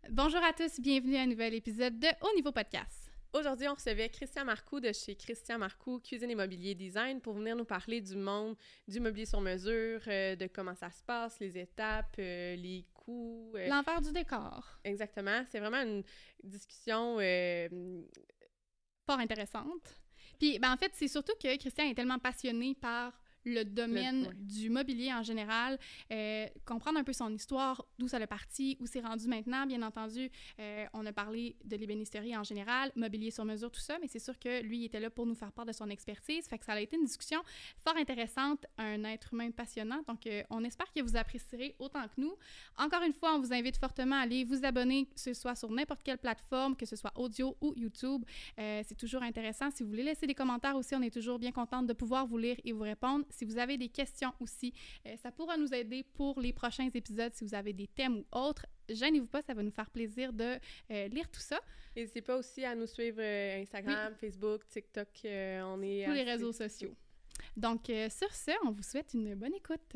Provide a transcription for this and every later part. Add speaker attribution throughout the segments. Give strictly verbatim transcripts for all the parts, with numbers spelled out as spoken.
Speaker 1: Bonjour à tous, bienvenue à un nouvel épisode de Haut Niveau Podcast.
Speaker 2: Aujourd'hui, on recevait Christian Marcoux de chez Christian Marcoux Cuisine et Mobilier Design pour venir nous parler du monde du mobilier sur mesure, euh, de comment ça se passe, les étapes, euh, les coûts. Euh...
Speaker 1: L'envers du décor.
Speaker 2: Exactement. C'est vraiment une discussion euh...
Speaker 1: fort intéressante. Puis, ben, en fait, c'est surtout que Christian est tellement passionné par le domaine le, ouais. du mobilier en général, euh, comprendre un peu son histoire, d'où ça l'a parti, où c'est rendu maintenant, bien entendu. Euh, on a parlé de l'ébénisterie en général, mobilier sur mesure, tout ça, mais c'est sûr que lui, il était là pour nous faire part de son expertise, fait que ça a été une discussion fort intéressante, un être humain passionnant, donc euh, on espère que vous apprécierez autant que nous. Encore une fois, on vous invite fortement à aller vous abonner, que ce soit sur n'importe quelle plateforme, que ce soit audio ou YouTube. Euh, c'est toujours intéressant. Si vous voulez laisser des commentaires aussi, on est toujours bien contente de pouvoir vous lire et vous répondre. Si vous avez des questions aussi, euh, ça pourra nous aider pour les prochains épisodes. Si vous avez des thèmes ou autres, gênez-vous pas, ça va nous faire plaisir de euh, lire tout ça.
Speaker 2: N'hésitez pas aussi à nous suivre euh, Instagram, oui. Facebook, TikTok, euh, on est...
Speaker 1: Tous les réseaux sociaux. Donc, euh, sur ce, on vous souhaite une bonne écoute.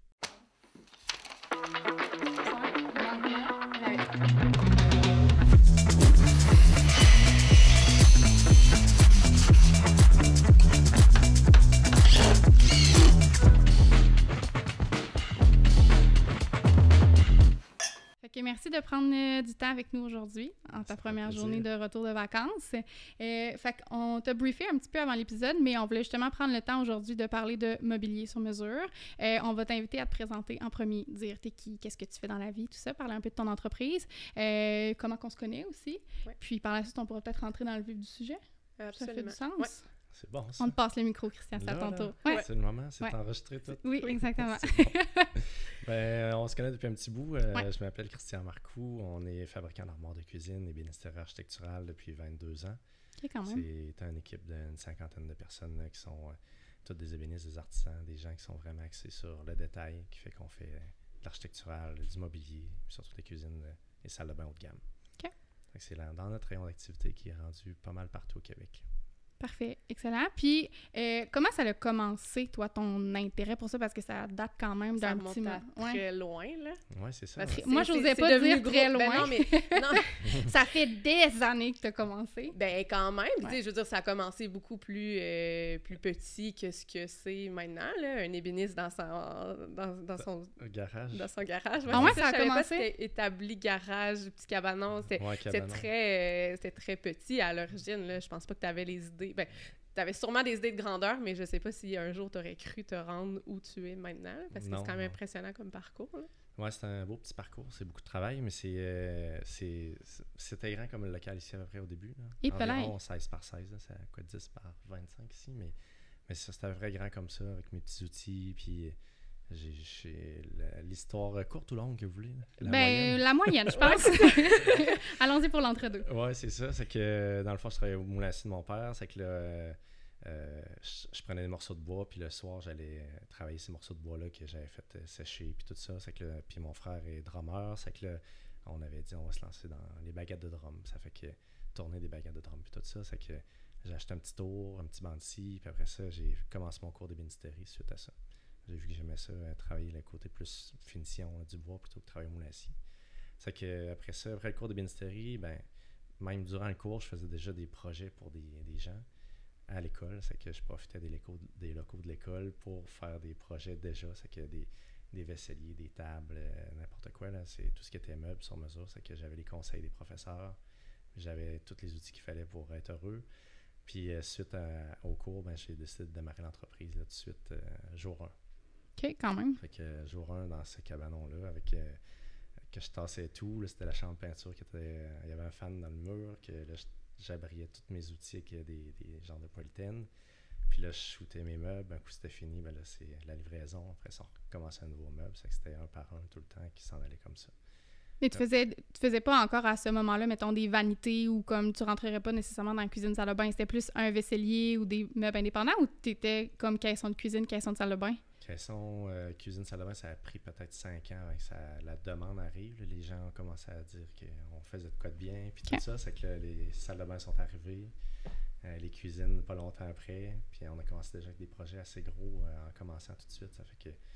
Speaker 1: Okay, merci de prendre euh, du temps avec nous aujourd'hui, en ta première journée de retour de vacances. Euh, fait qu'on t'a briefé un petit peu avant l'épisode, mais on voulait justement prendre le temps aujourd'hui de parler de mobilier sur mesure. Euh, on va t'inviter à te présenter en premier, dire t'es qui, qu'est-ce que tu fais dans la vie, tout ça, parler un peu de ton entreprise, euh, comment qu'on se connaît aussi. Ouais. Puis par la suite, on pourra peut-être rentrer dans le vif du sujet.
Speaker 2: Absolument.
Speaker 1: Ça fait du sens?
Speaker 2: Ouais.
Speaker 3: C'est bon, ça.
Speaker 1: On te passe le micro, Christian, c'est à ton tour.
Speaker 3: Ouais. C'est le moment, c'est ouais. enregistré tout.
Speaker 1: Oui, exactement.
Speaker 3: Bon. ben, on se connaît depuis un petit bout. Euh,
Speaker 1: ouais.
Speaker 3: Je m'appelle Christian Marcoux. On est fabricant d'armoires de cuisine et ébénisterie architecturale depuis vingt-deux ans.
Speaker 1: OK, quand même.
Speaker 3: C'est une équipe d'une cinquantaine de personnes là, qui sont euh, toutes des ébénistes, des artisans, des gens qui sont vraiment axés sur le détail, qui fait qu'on fait euh, de l'architectural, du mobilier, surtout des cuisines euh, et salles de bain haut de gamme.
Speaker 1: OK.
Speaker 3: C'est là, dans notre rayon d'activité qui est rendu pas mal partout au Québec.
Speaker 1: Parfait, excellent. Puis, euh, comment ça a commencé, toi, ton intérêt pour ça? Parce que ça date quand même d'un petit moment.
Speaker 2: Ça très loin, là.
Speaker 3: Oui, c'est ça.
Speaker 1: Parce que moi, je n'osais pas dire
Speaker 2: gros.
Speaker 1: très loin.
Speaker 2: Ben non, mais... non.
Speaker 1: Ça fait des années que tu as commencé.
Speaker 2: Ben quand même.
Speaker 1: Ouais.
Speaker 2: Tu sais, je veux dire, ça a commencé beaucoup plus, euh, plus petit que ce que c'est maintenant, là. Un ébéniste dans son... Dans, dans son
Speaker 3: Un garage.
Speaker 2: Dans son garage.
Speaker 1: Ouais, ah ouais, ça, ça a
Speaker 2: je savais
Speaker 1: commencé?
Speaker 2: pas si c'était établi garage, petit cabanon. C'était
Speaker 3: ouais,
Speaker 2: très, euh, très petit à l'origine, là. Je pense pas que tu avais les idées... Ben, tu avais sûrement des idées de grandeur, mais je sais pas si un jour tu aurais cru te rendre où tu es maintenant, parce que non, c'est quand même non. impressionnant comme parcours.
Speaker 3: Oui, c'est un beau petit parcours. C'est beaucoup de travail, mais c'est, euh, c'est, c'était grand comme le local ici à peu près au début. Là.
Speaker 1: Et
Speaker 3: environ seize par seize, là, c'est quoi dix par vingt-cinq ici, mais, mais ça, c'était vrai grand comme ça, avec mes petits outils, puis... J'ai, j'ai l'histoire courte ou longue que vous voulez?
Speaker 1: La ben, moyenne, la moyenne, je pense. Allons-y pour l'entre-deux.
Speaker 3: Oui, c'est ça. C'est que, dans le fond, je travaillais au moulin à scie de mon père. C'est que là, euh, euh, je, je prenais des morceaux de bois, puis le soir, j'allais travailler ces morceaux de bois-là que j'avais fait euh, sécher, puis tout ça. C'est que là, puis mon frère est drummer. C'est que là, on avait dit, on va se lancer dans les baguettes de drum. Ça fait que tourner des baguettes de drum, puis tout ça. C'est que j'ai acheté un petit tour, un petit banc de scie, puis après ça, j'ai commencé mon cours d'ébénisterie suite à ça. J'ai vu que j'aimais ça, euh, travailler le côté plus finition euh, du bois plutôt que travailler au moulin à scie. C'est que après ça, après le cours d'ébénisterie, ben, même durant le cours, je faisais déjà des projets pour des, des gens à l'école. C'est que je profitais des locaux, des locaux de l'école pour faire des projets déjà. C'est que des, des vaisseliers, des tables, euh, n'importe quoi. Là, c'est tout ce qui était meubles sur mesure. C'est que j'avais les conseils des professeurs. J'avais tous les outils qu'il fallait pour être heureux. Puis euh, suite à, au cours, ben, j'ai décidé de démarrer l'entreprise là, tout de suite, euh, jour un.
Speaker 1: OK, quand même.
Speaker 3: Fait que euh, jour un dans ce cabanon-là, avec euh, que je tassais tout, là, c'était la chambre de peinture qui était. Euh, il y avait un fan dans le mur, que là, j'abriais tous mes outils avec des, des genres de polythène. Puis là, je shootais mes meubles. Un coup c'était fini, ben là, c'est la livraison. Après ça, on recommençait un nouveau meuble. C'est que c'était un par un tout le temps qui s'en allait comme ça.
Speaker 1: Mais tu faisais, tu faisais pas encore à ce moment-là, mettons, des vanités ou comme tu rentrerais pas nécessairement dans la cuisine, salle de bain. C'était plus un vaisselier ou des meubles indépendants ou tu étais comme caisson de cuisine, caisson de salle de bain?
Speaker 3: Caisson, euh, cuisine, salle de bain, ça a pris peut-être cinq ans avant que ça, la demande arrive. Là, les gens ont commencé à dire qu'on faisait de quoi de bien, puis okay. tout ça. C'est que là, les salles de bain sont arrivées, euh, les cuisines pas longtemps après. Puis on a commencé déjà avec des projets assez gros euh, en commençant tout de suite. Ça fait que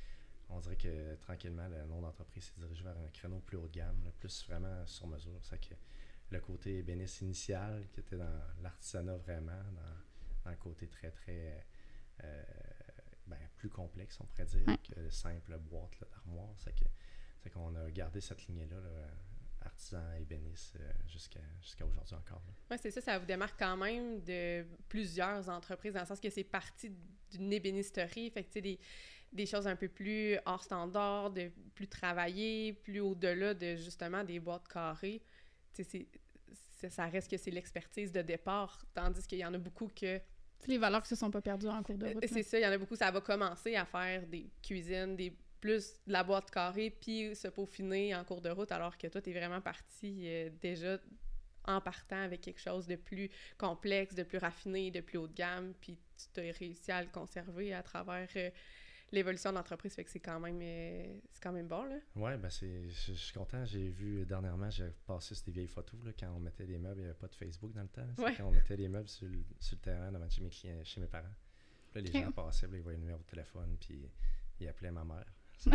Speaker 3: on dirait que tranquillement, le nom d'entreprise s'est dirigé vers un créneau plus haut de gamme, là, plus vraiment sur mesure. C'est que le côté ébéniste initial, qui était dans l'artisanat vraiment, dans, dans le côté très, très euh, ben, plus complexe, on pourrait dire, ouais. que le simple boîte là, d'armoire. C'est, que, c'est qu'on a gardé cette lignée-là, là, artisan ébéniste, euh, jusqu'à, jusqu'à aujourd'hui encore.
Speaker 2: Oui, c'est ça, ça vous démarque quand même de plusieurs entreprises, dans le sens que c'est parti d'une ébénisterie, fait que tu sais, des, des choses un peu plus hors standard, de plus travaillées, plus au-delà de justement des boîtes carrées. Tu sais, c'est, ça reste que c'est l'expertise de départ, tandis qu'il y en a beaucoup que...
Speaker 1: C'est les valeurs qui se sont pas perdues en cours de route.
Speaker 2: C'est là. Ça, il y en a beaucoup, ça va commencer à faire des cuisines, des plus de la boîte carrée, puis se peaufiner en cours de route, alors que toi, t'es vraiment parti euh, déjà en partant avec quelque chose de plus complexe, de plus raffiné, de plus haut de gamme, puis tu t'as réussi à le conserver à travers euh, l'évolution de l'entreprise, fait que c'est quand même euh, c'est quand même bon, là.
Speaker 3: Ouais, ben c'est, je, je suis content. J'ai vu dernièrement, j'ai passé sur des vieilles photos, là, quand on mettait des meubles, il n'y avait pas de Facebook dans le temps. C'est ouais. Quand on mettait des meubles sur, sur le terrain devant chez mes clients, chez mes parents. Puis là, les okay. gens passaient, là, ils voyaient le numéro de téléphone, puis ils appelaient ma mère.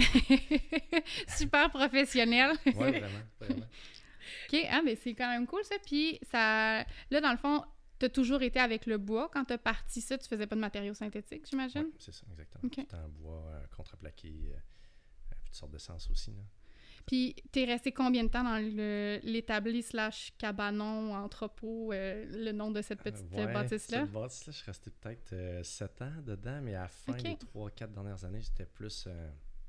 Speaker 1: Super professionnel.
Speaker 3: Oui, vraiment, vraiment.
Speaker 1: OK, ah, mais c'est quand même cool, ça. Puis, ça, là, dans le fond, tu as toujours été avec le bois. Quand tu as parti ça, tu faisais pas de matériaux synthétiques, j'imagine?
Speaker 3: Oui, c'est ça, exactement. Okay. Tout en bois, euh, contreplaqué, euh, toutes sortes d'essence aussi, là.
Speaker 1: Puis, t'es resté combien de temps dans le, l'établi slash cabanon, entrepôt, euh, le nom de cette petite
Speaker 3: euh, ouais,
Speaker 1: bâtisse-là?
Speaker 3: Cette bâtisse-là, je suis resté peut-être euh, sept ans dedans, mais à la fin okay. des trois quatre dernières années, j'étais plus euh,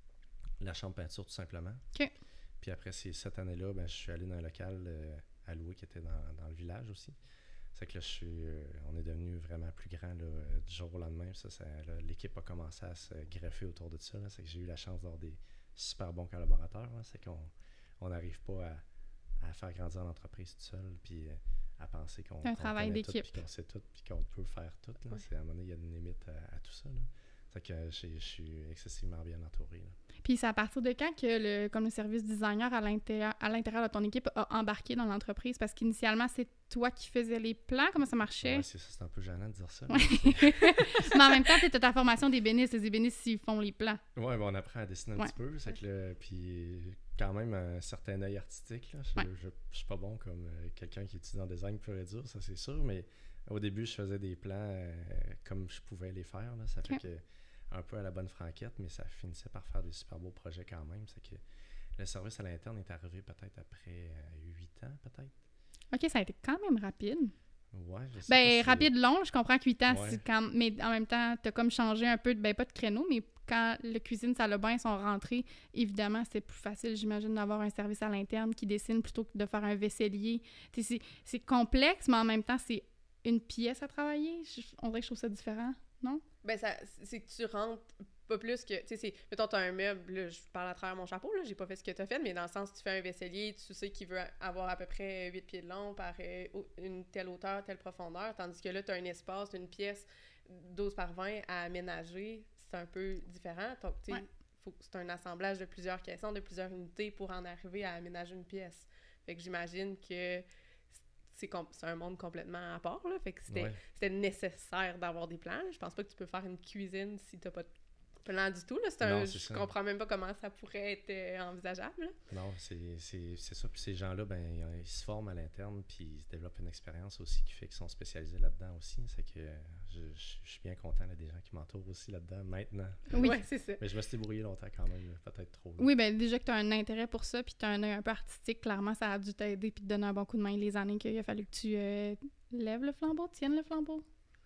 Speaker 3: la chambre peinture, tout simplement.
Speaker 1: OK.
Speaker 3: Puis après ces sept années-là, ben, je suis allé dans un local euh, à louer qui était dans, dans le village aussi. C'est que là, je suis, euh, on est devenu vraiment plus grand là, euh, du jour au lendemain. Ça, ça, là, l'équipe a commencé à se greffer autour de ça. Là. C'est que j'ai eu la chance d'avoir des super bons collaborateurs. Là. C'est qu'on n'arrive pas à, à faire grandir l'entreprise tout seul, puis euh, à penser qu'on,
Speaker 1: un
Speaker 3: qu'on
Speaker 1: travail
Speaker 3: connaît
Speaker 1: d'équipe.
Speaker 3: tout, puis qu'on sait tout, puis qu'on peut faire tout. Là. Ouais. C'est, à un moment donné, il y a une limite à, à tout ça. Là. C'est que je suis excessivement bien entouré. Là.
Speaker 1: Puis c'est à partir de quand que le, comme le service designer à l'intérieur, à l'intérieur de ton équipe a embarqué dans l'entreprise? Parce qu'initialement, c'est toi qui faisais les plans. Comment ça marchait?
Speaker 3: Oui, c'est ça. C'est un peu gênant de dire ça.
Speaker 1: Ouais. Mais en même temps, tu as ta formation d'ébéniste. Les ébénistes, ils font les plans.
Speaker 3: Oui, ben on apprend à dessiner un ouais. petit peu. C'est que le, puis quand même un certain œil artistique. Là. Je, ouais. je, je, je suis pas bon comme euh, quelqu'un qui étudie en design pur et dur, ça c'est sûr. Mais au début, je faisais des plans euh, comme je pouvais les faire. Là. Ça fait okay. que un peu à la bonne franquette, mais ça finissait par faire des super beaux projets quand même. C'est que le service à l'interne est arrivé peut-être après huit ans, peut-être.
Speaker 1: OK, ça a été quand même rapide.
Speaker 3: Ouais, je sais
Speaker 1: ben,
Speaker 3: pas
Speaker 1: rapide,
Speaker 3: si...
Speaker 1: long, je comprends que huit ans,
Speaker 3: ouais.
Speaker 1: c'est quand... mais en même temps, t'as comme changé un peu, de... ben pas de créneau, mais quand le cuisine, salle de bain sont rentrés, évidemment, c'est plus facile, j'imagine, d'avoir un service à l'interne qui dessine plutôt que de faire un vaisselier. C'est, c'est complexe, mais en même temps, c'est une pièce à travailler. Je... On dirait que je trouve ça différent, non?
Speaker 2: Ben, ça, c'est que tu rentres pas plus que... Tu sais, c'est... Mettons, t'as un meuble, là, je parle à travers mon chapeau, là, j'ai pas fait ce que t'as fait, mais dans le sens, tu fais un vaisselier, tu sais qu'il veut avoir à peu près huit pieds de long par euh, une telle hauteur, telle profondeur, tandis que là, t'as un espace, une pièce douze par vingt à aménager, c'est un peu différent. Donc, tu sais, ouais. faut, c'est un assemblage de plusieurs caissons, de plusieurs unités pour en arriver à aménager une pièce. Fait que j'imagine que... C'est, com- c'est un monde complètement à part, là. Fait que c'était, ouais. c'était nécessaire d'avoir des plans. Je pense pas que tu peux faire une cuisine si t'as pas de plan du tout, là. C'est un, non, c'est je ça. comprends même pas comment ça pourrait être euh, envisageable, là.
Speaker 3: Non, c'est, c'est, c'est ça. Puis ces gens-là, ben, ils se forment à l'interne, puis ils se développent une expérience aussi qui fait qu'ils sont spécialisés là-dedans aussi. C'est que je, je, je suis bien content, là, des gens qui m'entourent aussi là-dedans, maintenant.
Speaker 1: Oui,
Speaker 2: ouais, c'est ça.
Speaker 3: Mais je me suis débrouillé longtemps quand même, peut-être trop. Là.
Speaker 1: Oui, ben déjà que tu as un intérêt pour ça, puis tu as un œil un peu artistique, clairement, ça a dû t'aider puis te donner un bon coup de main les années qu'il a fallu que tu euh, lèves le flambeau, tiennes le flambeau.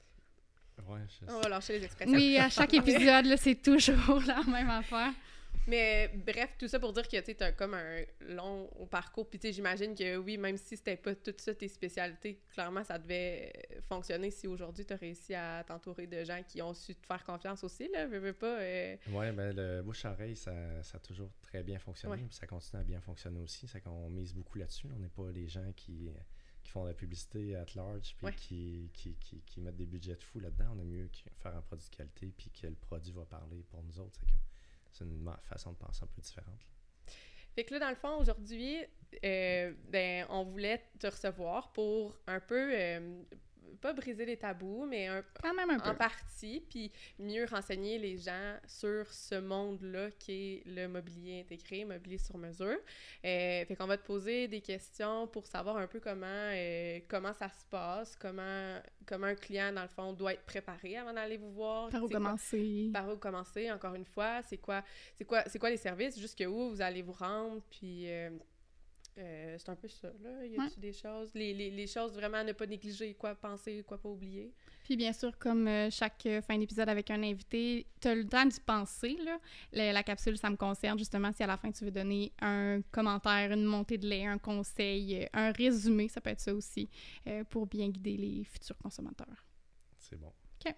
Speaker 3: Ouais, je sais.
Speaker 2: On va lâcher les expressions.
Speaker 1: Oui, à chaque épisode, là, c'est toujours la même affaire.
Speaker 2: Mais bref, tout ça pour dire que tu as comme un long parcours. Puis tu sais, j'imagine que oui, même si c'était pas tout ça tes spécialités, clairement, ça devait fonctionner si aujourd'hui tu as réussi à t'entourer de gens qui ont su te faire confiance aussi, là. Veux, veux pas. Euh...
Speaker 3: Oui, ben le bouche-oreille, ça, ça a toujours très bien fonctionné. Ouais. Puis ça continue à bien fonctionner aussi. C'est qu'on mise beaucoup là-dessus. On n'est pas les gens qui. qui font de la publicité at large, puis ouais. qui, qui, qui, qui mettent des budgets de fou là-dedans. On a mieux faire un produit de qualité, puis que le produit va parler pour nous autres. C'est, que c'est une façon de penser un peu différente. Là.
Speaker 2: Fait que là, dans le fond, aujourd'hui, euh, ben, on voulait te recevoir pour un peu euh, pas briser les tabous, mais un,
Speaker 1: quand même un peu.
Speaker 2: En partie, puis mieux renseigner les gens sur ce monde-là qui est le mobilier intégré, mobilier sur mesure. Euh, fait qu'on va te poser des questions pour savoir un peu comment, euh, comment ça se passe, comment, comment un client, dans le fond, doit être préparé avant d'aller vous voir.
Speaker 1: Par où commencer.
Speaker 2: Quoi, par où commencer, encore une fois. C'est quoi, c'est quoi, c'est quoi les services, jusqu'où vous allez vous rendre, puis... Euh, Euh, c'est un peu ça, là. Y a-tu ouais. des choses... Les, les, les choses vraiment à ne pas négliger, quoi penser, quoi pas oublier.
Speaker 1: Puis bien sûr, comme euh, chaque euh, fin d'épisode avec un invité, t'as le temps d'y penser, là. La, la capsule, ça me concerne, justement, si à la fin, tu veux donner un commentaire, une montée de lait, un conseil, euh, un résumé, ça peut être ça aussi, euh, pour bien guider les futurs consommateurs.
Speaker 3: C'est bon.
Speaker 1: OK.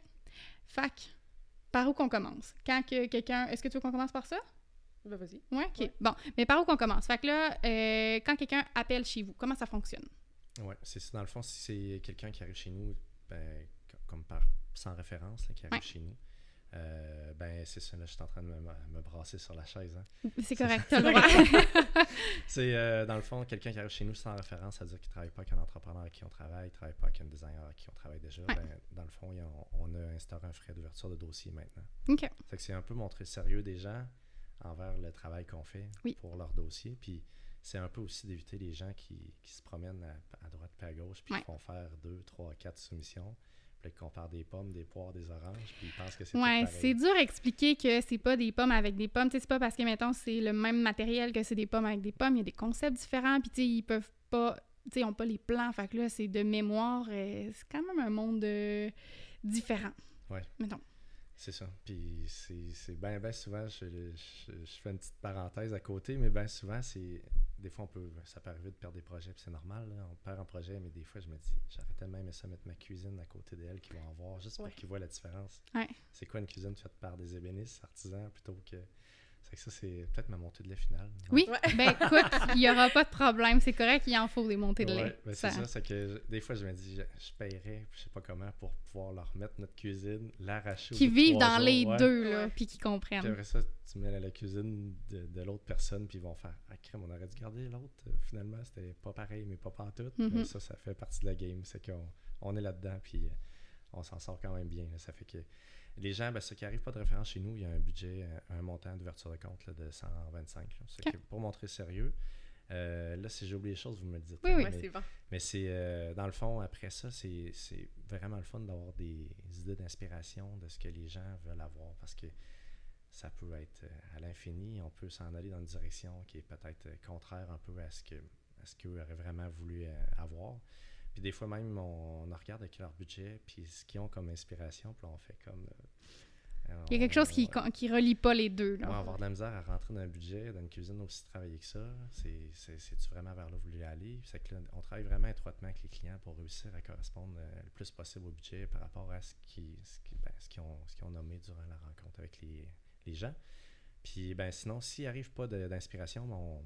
Speaker 1: Fac, par où qu'on commence? Quand que quelqu'un... Est-ce que tu veux qu'on commence par ça?
Speaker 2: Ben, vas-y.
Speaker 1: Ouais, OK.
Speaker 2: Ouais.
Speaker 1: Bon, mais par où qu'on commence? Fait que là, euh, quand quelqu'un appelle chez vous, comment ça fonctionne?
Speaker 3: Oui, c'est ça. Dans le fond, si c'est quelqu'un qui arrive chez nous, ben, comme par sans référence, là, qui arrive ouais. chez nous, euh, ben, c'est ça, là, je suis en train de me, me brasser sur la chaise. Hein.
Speaker 1: C'est correct, t'as le droit.
Speaker 3: C'est, euh, dans le fond, quelqu'un qui arrive chez nous sans référence, ça veut dire qu'il ne travaille pas avec un entrepreneur avec qui on travaille, il ne travaille pas avec un designer avec qui on travaille déjà. Ouais. Ben, dans le fond, on, on a instauré un frais d'ouverture de dossier maintenant.
Speaker 1: OK.
Speaker 3: C'est que c'est un peu montrer le sérieux des gens envers le travail qu'on fait oui. pour leur dossier. Puis c'est un peu aussi d'éviter les gens qui, qui se promènent à, à droite puis à gauche puis ouais. qui font faire deux, trois, quatre soumissions. Puis là, ils comparent des pommes, des poires, des oranges, puis ils pensent que c'est
Speaker 1: ouais,
Speaker 3: tout pareil.
Speaker 1: C'est dur à expliquer que c'est pas des pommes avec des pommes. Tu sais, c'est pas parce que, mettons, c'est le même matériel que c'est des pommes avec des pommes. Il y a des concepts différents, puis tu sais, ils peuvent pas... Tu sais, ils ont pas les plans. Fait que là, c'est de mémoire. Euh, c'est quand même un monde euh, différent.
Speaker 3: Ouais.
Speaker 1: Mettons.
Speaker 3: C'est ça. Puis c'est, c'est bien, bien souvent, je, je, je fais une petite parenthèse à côté, mais bien souvent, c'est des fois, on peut, ça peut arriver de perdre des projets, puis c'est normal, là, on perd un projet, mais des fois, je me dis, j'aurais tellement aimé ça, mettre ma cuisine à côté d'elle, qu'ils vont en voir, juste pour ouais. qu'ils voient la différence.
Speaker 1: Ouais.
Speaker 3: C'est quoi une cuisine faite par des ébénistes, artisans, plutôt que... C'est que ça, c'est peut-être ma montée de lait finale. Non?
Speaker 1: Oui, ouais. ben écoute, il n'y aura pas de problème, c'est correct, il en faut des montées de lait.
Speaker 3: Ouais, ben ça. C'est ça, c'est que je, des fois, je me dis, je, je paierais, je sais pas comment, pour pouvoir leur remettre notre cuisine, l'arracher.
Speaker 1: Qui vivent dans
Speaker 3: jours,
Speaker 1: les
Speaker 3: ouais.
Speaker 1: deux, là, puis qui comprennent.
Speaker 3: Puis après ça, tu mets à la cuisine de, de l'autre personne, puis ils vont faire, ah crème, on aurait dû garder l'autre. Finalement, c'était pas pareil, mais pas pantoute. Mm-hmm. Mais ça, ça fait partie de la game, c'est qu'on on est là-dedans, puis on s'en sort quand même bien. Là. Ça fait que les gens, ben, ceux qui n'arrivent pas de référence chez nous, il y a un budget, un, un montant d'ouverture de compte là, de cent vingt-cinq. Là. C'est okay. que pour montrer sérieux. Euh, là, si j'ai oublié les choses, vous me le dites.
Speaker 1: Oui, oui,
Speaker 2: mais, c'est bon.
Speaker 3: Mais c'est, euh, dans le fond, après ça, c'est, c'est vraiment le fun d'avoir des idées d'inspiration de ce que les gens veulent avoir, parce que ça peut être à l'infini. On peut s'en aller dans une direction qui est peut-être contraire un peu à ce, que, à ce qu'eux auraient vraiment voulu avoir. Puis des fois même, on, on regarde avec leur budget, puis ce qu'ils ont comme inspiration, puis là, on fait comme... Euh,
Speaker 1: Il y a quelque
Speaker 3: on,
Speaker 1: chose qui ne qui relie pas les deux. Là.
Speaker 3: On va avoir de la misère à rentrer dans un budget, dans une cuisine aussi travaillée que ça. C'est, c'est, c'est-tu vraiment vers là où vous voulez aller? C'est que là, on travaille vraiment étroitement avec les clients pour réussir à correspondre euh, le plus possible au budget par rapport à ce, qui, ce, qui, ben, ce, qu'ils, ont, ce qu'ils ont nommé durant la rencontre avec les, les gens. Puis ben, sinon, s'il n'arrive pas de, d'inspiration, ben, on...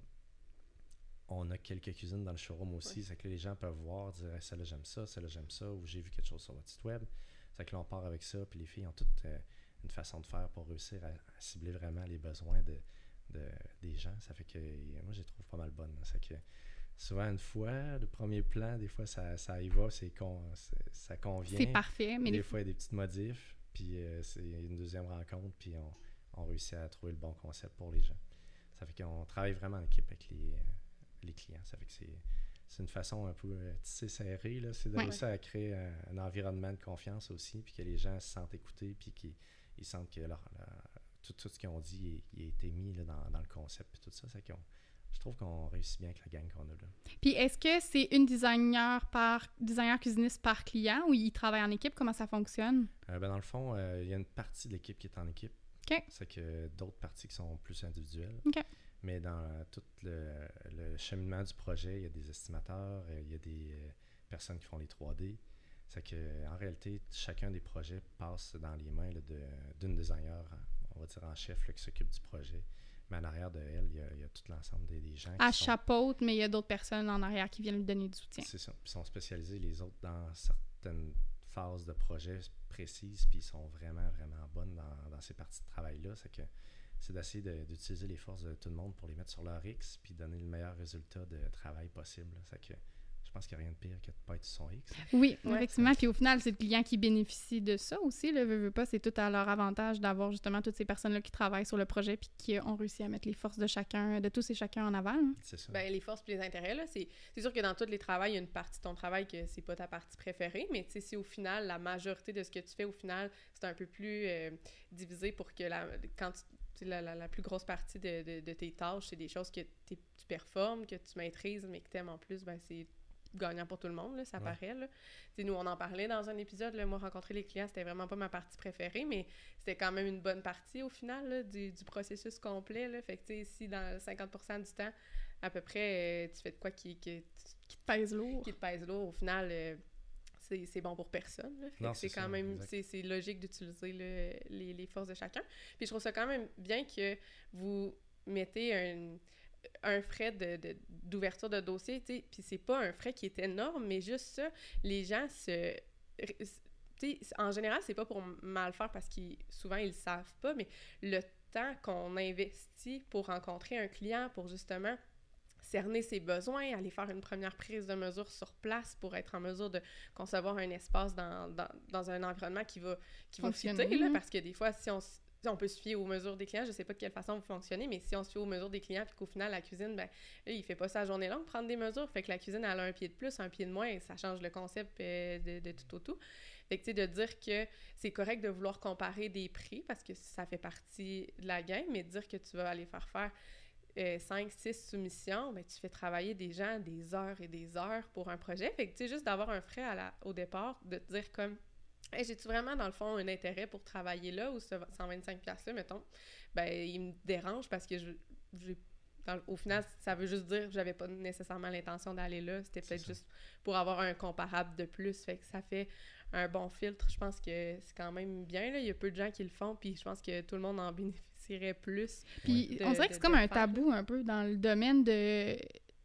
Speaker 3: On a quelques cuisines dans le showroom aussi, ouais. C'est que les gens peuvent voir, dire hey, « celle-là j'aime ça, celle-là j'aime ça » ou « j'ai vu quelque chose sur votre site web ». C'est que là on part avec ça, puis les filles ont toutes euh, une façon de faire pour réussir à, à cibler vraiment les besoins de, de, des gens. Ça fait que moi je les trouve pas mal bonnes. C'est que souvent une fois, le premier plan, des fois ça, ça y va, c'est con, c'est, ça convient.
Speaker 1: C'est parfait. Mais
Speaker 3: des
Speaker 1: les...
Speaker 3: fois il y a des petites modifs, puis euh, c'est une deuxième rencontre, puis on, on réussit à trouver le bon concept pour les gens. Ça fait qu'on travaille vraiment en équipe avec les... Euh, les clients. Ça fait que c'est, c'est une façon un peu euh, tissée serrée, là. C'est de ouais. réussir à créer un, un environnement de confiance aussi, puis que les gens se sentent écoutés, puis qu'ils ils sentent que leur, leur, tout, tout ce qu'ils ont dit il, il a été mis là, dans, dans le concept, puis tout ça. C'est qu'on, je trouve qu'on réussit bien avec la gang qu'on a là.
Speaker 1: Puis est-ce que c'est une designer par designer cuisiniste par client ou ils travaillent en équipe? Comment ça fonctionne?
Speaker 3: Euh, ben dans le fond, il euh, y a une partie de l'équipe qui est en équipe.
Speaker 1: Okay.
Speaker 3: C'est que d'autres parties qui sont plus individuelles.
Speaker 1: Okay.
Speaker 3: Mais dans euh, tout le, le cheminement du projet, il y a des estimateurs, il y a des euh, personnes qui font les trois D. C'est que en réalité, chacun des projets passe dans les mains là, de, d'une designer, on va dire en chef, là, qui s'occupe du projet. Mais en arrière de elle, il y a, il y a tout l'ensemble des, des gens.
Speaker 1: À
Speaker 3: qui
Speaker 1: chapeaute, mais il y a d'autres personnes en arrière qui viennent lui donner du soutien.
Speaker 3: C'est ça. Puis ils sont spécialisés, les autres, dans certaines phases de projet précises, puis ils sont vraiment, vraiment bonnes dans, dans ces parties de travail-là. C'est que c'est d'essayer de, d'utiliser les forces de tout le monde pour les mettre sur leur X puis donner le meilleur résultat de travail possible. C'est que je pense qu'il n'y a rien de pire que de ne pas être sur son X.
Speaker 1: Oui,
Speaker 2: Ouais.
Speaker 1: effectivement. Puis au final, c'est le client qui bénéficie de ça aussi. Le veut, veut pas, c'est tout à leur avantage d'avoir justement toutes ces personnes-là qui travaillent sur le projet puis qui ont réussi à mettre les forces de chacun, de tous et chacun en avant. Hein.
Speaker 3: C'est ça.
Speaker 2: Ben, les forces et les intérêts, là, c'est, c'est sûr que dans tous les travails, il y a une partie de ton travail que c'est pas ta partie préférée, mais tu sais, si au final, la majorité de ce que tu fais, au final, c'est un peu plus euh, divisé pour que la, quand tu, tu sais, la, la, la plus grosse partie de, de, de tes tâches, c'est des choses que tu performes, que tu maîtrises, mais que tu aimes en plus, ben c'est gagnant pour tout le monde, là, ça
Speaker 3: Ouais.
Speaker 2: paraît. Là. Nous, on en parlait dans un épisode, là, moi, rencontrer les clients, c'était vraiment pas ma partie préférée, mais c'était quand même une bonne partie au final là, du, du processus complet. Là. Fait que, tu sais, si dans cinquante pour cent du temps, à peu près, euh, tu fais de quoi qui, qui,
Speaker 1: Qui te pèse lourd.
Speaker 2: qui te pèse lourd, au final, euh, c'est, c'est bon pour personne. Là. Fait
Speaker 3: Non,
Speaker 2: que c'est,
Speaker 3: c'est
Speaker 2: quand
Speaker 3: ça,
Speaker 2: même,
Speaker 3: exact.
Speaker 2: c'est, c'est logique d'utiliser là, les, les forces de chacun. Puis je trouve ça quand même bien que vous mettez un, un frais de, de, d'ouverture de dossier, tu sais, puis c'est pas un frais qui est énorme, mais juste ça, les gens se... Tu sais, en général, c'est pas pour mal faire parce qu'ils souvent ils le savent pas, mais le temps qu'on investit pour rencontrer un client, pour justement cerner ses besoins, aller faire une première prise de mesure sur place pour être en mesure de concevoir un espace dans, dans, dans un environnement qui va, qui va
Speaker 1: Fonctionner,
Speaker 2: fitter, là,
Speaker 1: hein.
Speaker 2: parce que des fois, si on, s- si on peut se fier aux mesures des clients, je sais pas de quelle façon vous fonctionnez, mais si on se fie aux mesures des clients puis qu'au final, la cuisine, ben là, il fait pas ça à journée longue, prendre des mesures, fait que la cuisine, elle a un pied de plus, un pied de moins, et ça change le concept euh, de, de tout au tout. Fait que, tu sais, de dire que c'est correct de vouloir comparer des prix, parce que ça fait partie de la game, mais de dire que tu vas aller faire faire euh, cinq six soumissions, ben, tu fais travailler des gens des heures et des heures pour un projet. Fait que, tu sais, juste d'avoir un frais à la, au départ, de te dire comme, hey, j'ai-tu vraiment, dans le fond, un intérêt pour travailler là, ou ce cent vingt-cinq piastres-là, mettons, ben, il me dérange parce que je, j'ai Dans, au final, ça veut juste dire que j'avais pas nécessairement l'intention d'aller là. C'était peut-être
Speaker 3: C'est ça.
Speaker 2: juste pour avoir un comparable de plus. Fait que ça fait un bon filtre. Je pense que c'est quand même bien. Là. Il y a peu de gens qui le font, puis je pense que tout le monde en bénéficierait plus.
Speaker 1: Puis
Speaker 2: de-
Speaker 1: on dirait que
Speaker 2: de-
Speaker 1: c'est comme
Speaker 2: de
Speaker 1: un
Speaker 2: le faire,
Speaker 1: tabou un peu dans le domaine de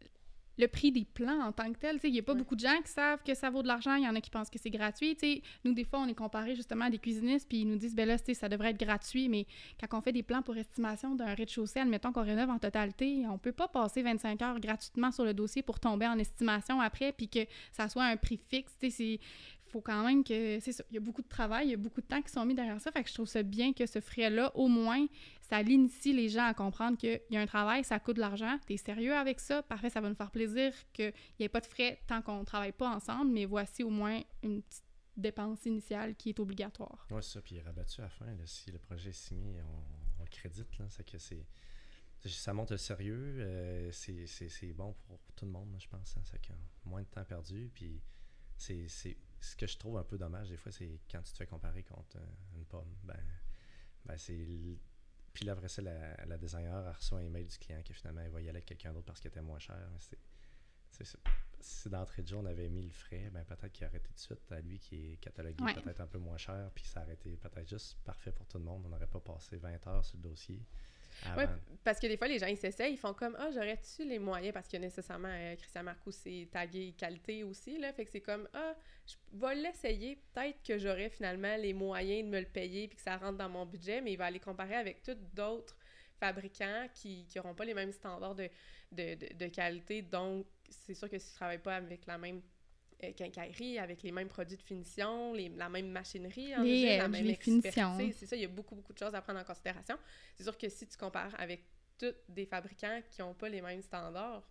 Speaker 1: le prix des plans en tant que tel. Tu sais, il n'y a pas
Speaker 2: Ouais.
Speaker 1: beaucoup de gens qui savent que ça vaut de l'argent. Il y en a qui pensent que c'est gratuit. Tu sais, nous, des fois, on est comparé justement à des cuisinistes, puis ils nous disent, ben là, tu sais, ça devrait être gratuit, mais quand on fait des plans pour estimation d'un rez-de-chaussée, admettons qu'on rénove en totalité, on peut pas passer vingt-cinq heures gratuitement sur le dossier pour tomber en estimation après, puis que ça soit un prix fixe. Tu sais, c'est... faut quand même que... C'est ça, il y a beaucoup de travail, il y a beaucoup de temps qui sont mis derrière ça, fait que je trouve ça bien que ce frais-là, au moins, ça l'initie les gens à comprendre qu'il y a un travail, ça coûte de l'argent, t'es sérieux avec ça, parfait, ça va nous faire plaisir qu'il n'y ait pas de frais tant qu'on ne travaille pas ensemble, mais voici au moins une petite dépense initiale qui est obligatoire.
Speaker 3: Oui, c'est ça. Puis il est rabattu à la fin. Là, si le projet est signé, on, on le crédite. Là, c'est que c'est, ça montre le sérieux. Euh, c'est, c'est, c'est bon pour tout le monde, je pense. Hein, c'est qu'il y a moins de temps perdu. Puis c'est, c'est, ce que je trouve un peu dommage, des fois, c'est quand tu te fais comparer contre euh, une pomme. Ben, ben c'est... l- Puis là, après ça, la, la designer a reçu un email du client que finalement, elle va y aller avec quelqu'un d'autre parce qu'elle était moins cher. Mais c'est, c'est, c'est, si d'entrée de jeu, on avait mis le frais, ben peut-être qu'il aurait été tout de suite à lui qui est catalogué
Speaker 1: Ouais.
Speaker 3: peut-être un peu moins cher, puis ça aurait été peut-être juste parfait pour tout le monde. On n'aurait pas passé vingt heures sur le dossier. Avant.
Speaker 2: Ouais, parce que des fois, les gens, ils s'essayent, ils font comme « Ah, j'aurais-tu les moyens? » Parce que nécessairement, euh, Christian Marcoux, c'est tagué qualité aussi, là. Fait que c'est comme « Ah, je vais l'essayer. Peut-être que j'aurais finalement les moyens de me le payer puis que ça rentre dans mon budget, mais il va aller comparer avec tous d'autres fabricants qui n'auront pas les mêmes standards de, de, de, de qualité. Donc, c'est sûr que si tu ne travailles pas avec la même euh, quincaillerie, avec les mêmes produits de finition, les, la même machinerie, en
Speaker 1: Les
Speaker 2: usine, la
Speaker 1: edges,
Speaker 2: même
Speaker 1: les
Speaker 2: expertise,
Speaker 1: finitions.
Speaker 2: c'est ça, il y a beaucoup, beaucoup de choses à prendre en considération. C'est sûr que si tu compares avec tous des fabricants qui n'ont pas les mêmes standards,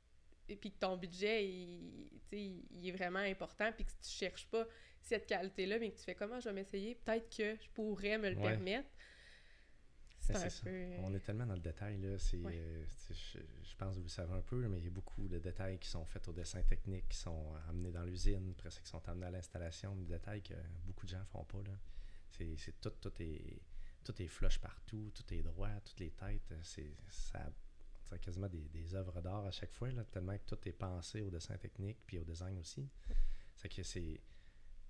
Speaker 2: et puis que ton budget, il, tu sais, il est vraiment important, puis que tu cherches pas cette qualité-là, mais que tu fais « Comment je vais m'essayer? Peut-être que je pourrais me le
Speaker 3: Ouais.
Speaker 2: permettre. » C'est
Speaker 3: Mais
Speaker 2: un
Speaker 3: c'est
Speaker 2: peu...
Speaker 3: ça. On est tellement dans le détail, là. C'est,
Speaker 2: Ouais.
Speaker 3: euh, c'est- je, je pense que vous le savez un peu, là, mais il y a beaucoup de détails qui sont faits au dessin technique, qui sont amenés dans l'usine, après ça, qui sont amenés à l'installation, des détails que beaucoup de gens font pas, là. C'est, c'est tout, tout est, tout est flush partout, tout est droit, toutes les têtes, c'est, ça, c'est quasiment des, des œuvres d'art à chaque fois, là, tellement que tout est pensé au dessin technique, puis au design aussi. C'est que c'est...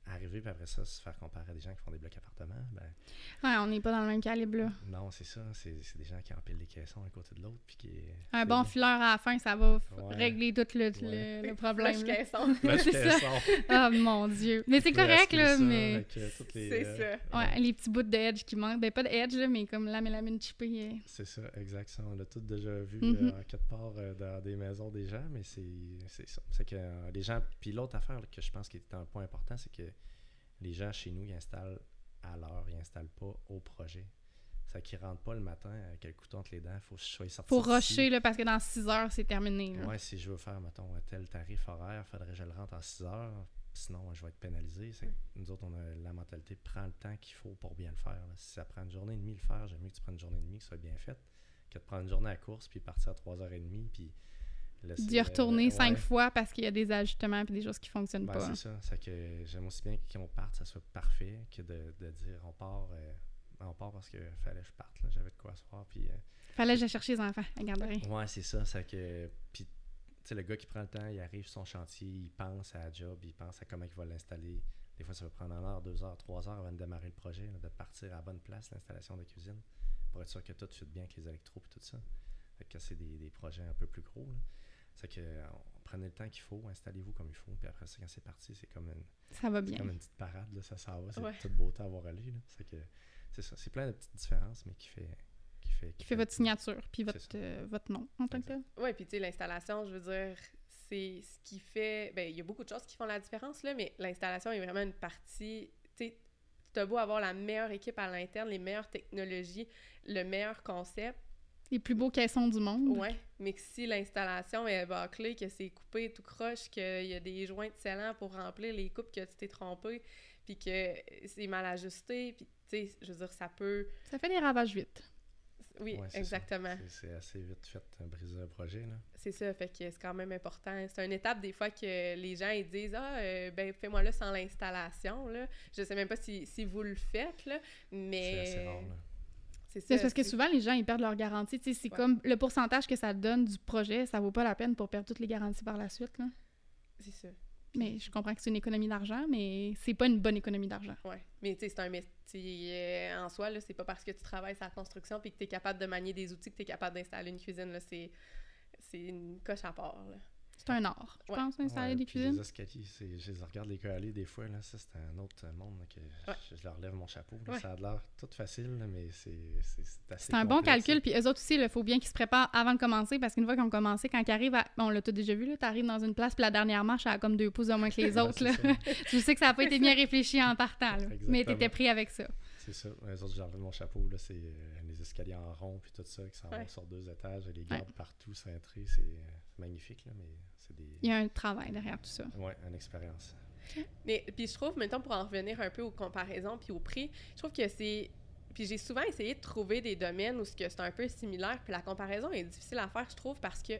Speaker 3: arriver, puis après ça, se faire comparer à des gens qui font des blocs appartements, ben...
Speaker 1: Ouais, on n'est pas dans le même calibre, là.
Speaker 3: Non, c'est ça. C'est, c'est des gens qui empilent des caissons à côté de l'autre, puis qui...
Speaker 1: Un
Speaker 3: c'est...
Speaker 1: bon fileur à la fin, ça va f-
Speaker 3: Ouais.
Speaker 1: régler tout le,
Speaker 3: Ouais.
Speaker 1: le, le problème.
Speaker 2: Flush
Speaker 1: là.
Speaker 2: caisson.
Speaker 3: Flush
Speaker 1: C'est ça.
Speaker 3: caisson.
Speaker 1: Oh mon Dieu. Mais c'est correct, là, mais...
Speaker 3: Avec, euh, toutes les,
Speaker 2: C'est
Speaker 3: euh,
Speaker 2: ça.
Speaker 1: Ouais, les petits bouts de edge qui manquent. Ben, pas de edge, là, mais comme la mélamine chippée. euh.
Speaker 3: C'est ça, exact. Ça, on l'a tous déjà vu
Speaker 1: Mhm.
Speaker 3: euh, en quelque part euh, dans des maisons des gens, mais c'est, c'est ça. C'est que euh, les gens... Puis l'autre affaire là, que je pense qui est un point important, c'est que les gens chez nous, ils installent à l'heure, ils installent pas au projet. C'est qu'ils rentrent pas le matin avec le couteau entre les dents, il faut que je sois sorti
Speaker 1: Faut
Speaker 3: d'ici.
Speaker 1: rusher, là, parce que dans six heures, c'est terminé. Là.
Speaker 3: Ouais, si je veux faire, mettons, tel tarif horaire, il faudrait que je le rentre en six heures. Sinon, je vais être pénalisé. C'est que nous autres, on a la mentalité, prends le temps qu'il faut pour bien le faire. Là. Si ça prend une journée et demie le faire, j'aime mieux que tu prennes une journée et demie, que ce soit bien fait, que de prendre une journée à course, puis partir à trois heures trente, puis laisser,
Speaker 1: D'y retourner
Speaker 3: euh,
Speaker 1: cinq
Speaker 3: ouais.
Speaker 1: fois parce qu'il y a des ajustements et des choses qui fonctionnent
Speaker 3: Ben,
Speaker 1: pas.
Speaker 3: c'est ça. C'est que j'aime aussi bien qu'on parte, ça soit parfait, que de, de dire on part, euh, on part parce qu'il fallait que je parte. Là. J'avais de quoi asseoir. Puis, euh,
Speaker 1: Fallait que j'aille chercher les enfants à la garderie.
Speaker 3: ouais, c'est ça. C'est que. Puis, tu sais, le gars qui prend le temps, il arrive sur son chantier, il pense à la job, il pense à comment il va l'installer. Des fois, ça va prendre une heure, deux heures, trois heures avant de démarrer le projet, là, de partir à la bonne place, l'installation de cuisine, pour être sûr que tout fit bien avec les électros et tout ça. Fait que c'est des, des projets un peu plus gros. Là. C'est que on, prenez le temps qu'il faut, installez-vous comme il faut, puis après ça, quand c'est parti, c'est comme une,
Speaker 1: Ça va
Speaker 3: c'est
Speaker 1: bien.
Speaker 3: comme une petite parade, là, ça s'en va, c'est
Speaker 2: Ouais.
Speaker 3: toute beauté à voir aller. Là. C'est que c'est ça, c'est plein de petites différences, mais qui fait qui fait
Speaker 1: Qui fait votre signature puis votre,
Speaker 3: C'est ça.
Speaker 1: euh, votre nom en tant que tel.
Speaker 2: Oui, puis tu sais, l'installation, je veux dire, c'est ce qui fait... Ben, il y a beaucoup de choses qui font la différence, là, mais l'installation est vraiment une partie... Tu sais, tu as beau avoir la meilleure équipe à l'interne, les meilleures technologies, le meilleur concept,
Speaker 1: Les plus beaux caissons du monde.
Speaker 2: ouais, mais que si l'installation est bâclée, que c'est coupé tout croche, qu'il y a des joints de scellants pour remplir les coupes, que tu t'es trompé, puis que c'est mal ajusté, puis tu sais, je veux dire, ça peut...
Speaker 1: Ça fait des ravages vite.
Speaker 2: Oui,
Speaker 3: Ouais, c'est
Speaker 2: exactement.
Speaker 3: ça. C'est, c'est assez vite fait, euh, briser un projet. Là.
Speaker 2: C'est ça, fait que c'est quand même important. C'est une étape des fois que les gens ils disent « Ah, euh, ben fais-moi là sans l'installation, là. » Je sais même pas si, si vous le faites, là, mais...
Speaker 3: C'est assez rare. Là.
Speaker 2: C'est ça.
Speaker 1: C'est parce que
Speaker 2: c'est-
Speaker 1: souvent, les gens, ils perdent leur garantie. Tu sais, c'est
Speaker 2: Ouais.
Speaker 1: comme le pourcentage que ça donne du projet, ça vaut pas la peine pour perdre toutes les garanties par la suite. Là.
Speaker 2: C'est ça.
Speaker 1: Mais je comprends que c'est une économie d'argent, mais c'est pas une bonne économie d'argent.
Speaker 2: Ouais. Mais tu sais, c'est un métier euh, en soi, là. C'est pas parce que tu travailles sur la construction puis que tu es capable de manier des outils que tu es capable d'installer une cuisine, là. C'est, c'est une coche à part, là.
Speaker 1: C'est un art, je
Speaker 2: Ouais.
Speaker 1: pense, d'installer
Speaker 3: Ouais,
Speaker 1: des
Speaker 3: puis
Speaker 1: cuisines.
Speaker 3: Les escaliers, c'est, je les regarde les aller des fois, là, ça c'est un autre monde là, que
Speaker 2: Ouais.
Speaker 3: je, je leur lève mon chapeau. Là,
Speaker 2: Ouais.
Speaker 3: Ça a l'air tout facile, là, mais c'est, c'est, c'est assez
Speaker 1: C'est un bon
Speaker 3: complexe,
Speaker 1: calcul,
Speaker 3: là.
Speaker 1: puis eux autres aussi, il faut bien qu'ils se préparent avant de commencer, parce qu'une fois qu'ils ont commencé, quand ils arrivent à... Bon, on l'a tout déjà vu, là, t'arrives dans une place, puis la dernière marche, elle a comme deux pouces de moins que les
Speaker 3: Ouais,
Speaker 1: autres,
Speaker 3: c'est
Speaker 1: là.
Speaker 3: ça.
Speaker 1: Tu sais que ça n'a pas été bien réfléchi en partant, là.
Speaker 3: Exactement.
Speaker 1: Mais t'étais pris avec ça.
Speaker 3: C'est ça. Les autres, je leur lève mon chapeau. Là, c'est euh, les escaliers en rond, puis tout ça, qui s'en
Speaker 2: Ouais.
Speaker 3: vont sur deux étages, et les gardes partout, cintrés. C'est, euh, c'est magnifique, là, mais c'est des...
Speaker 1: Il y a un travail derrière tout ça.
Speaker 3: Ouais, une expérience.
Speaker 2: Mais puis je trouve, mettons, pour en revenir un peu aux comparaisons puis aux prix, je trouve que c'est... Puis j'ai souvent essayé de trouver des domaines où ce que c'est un peu similaire, puis la comparaison est difficile à faire, je trouve, parce que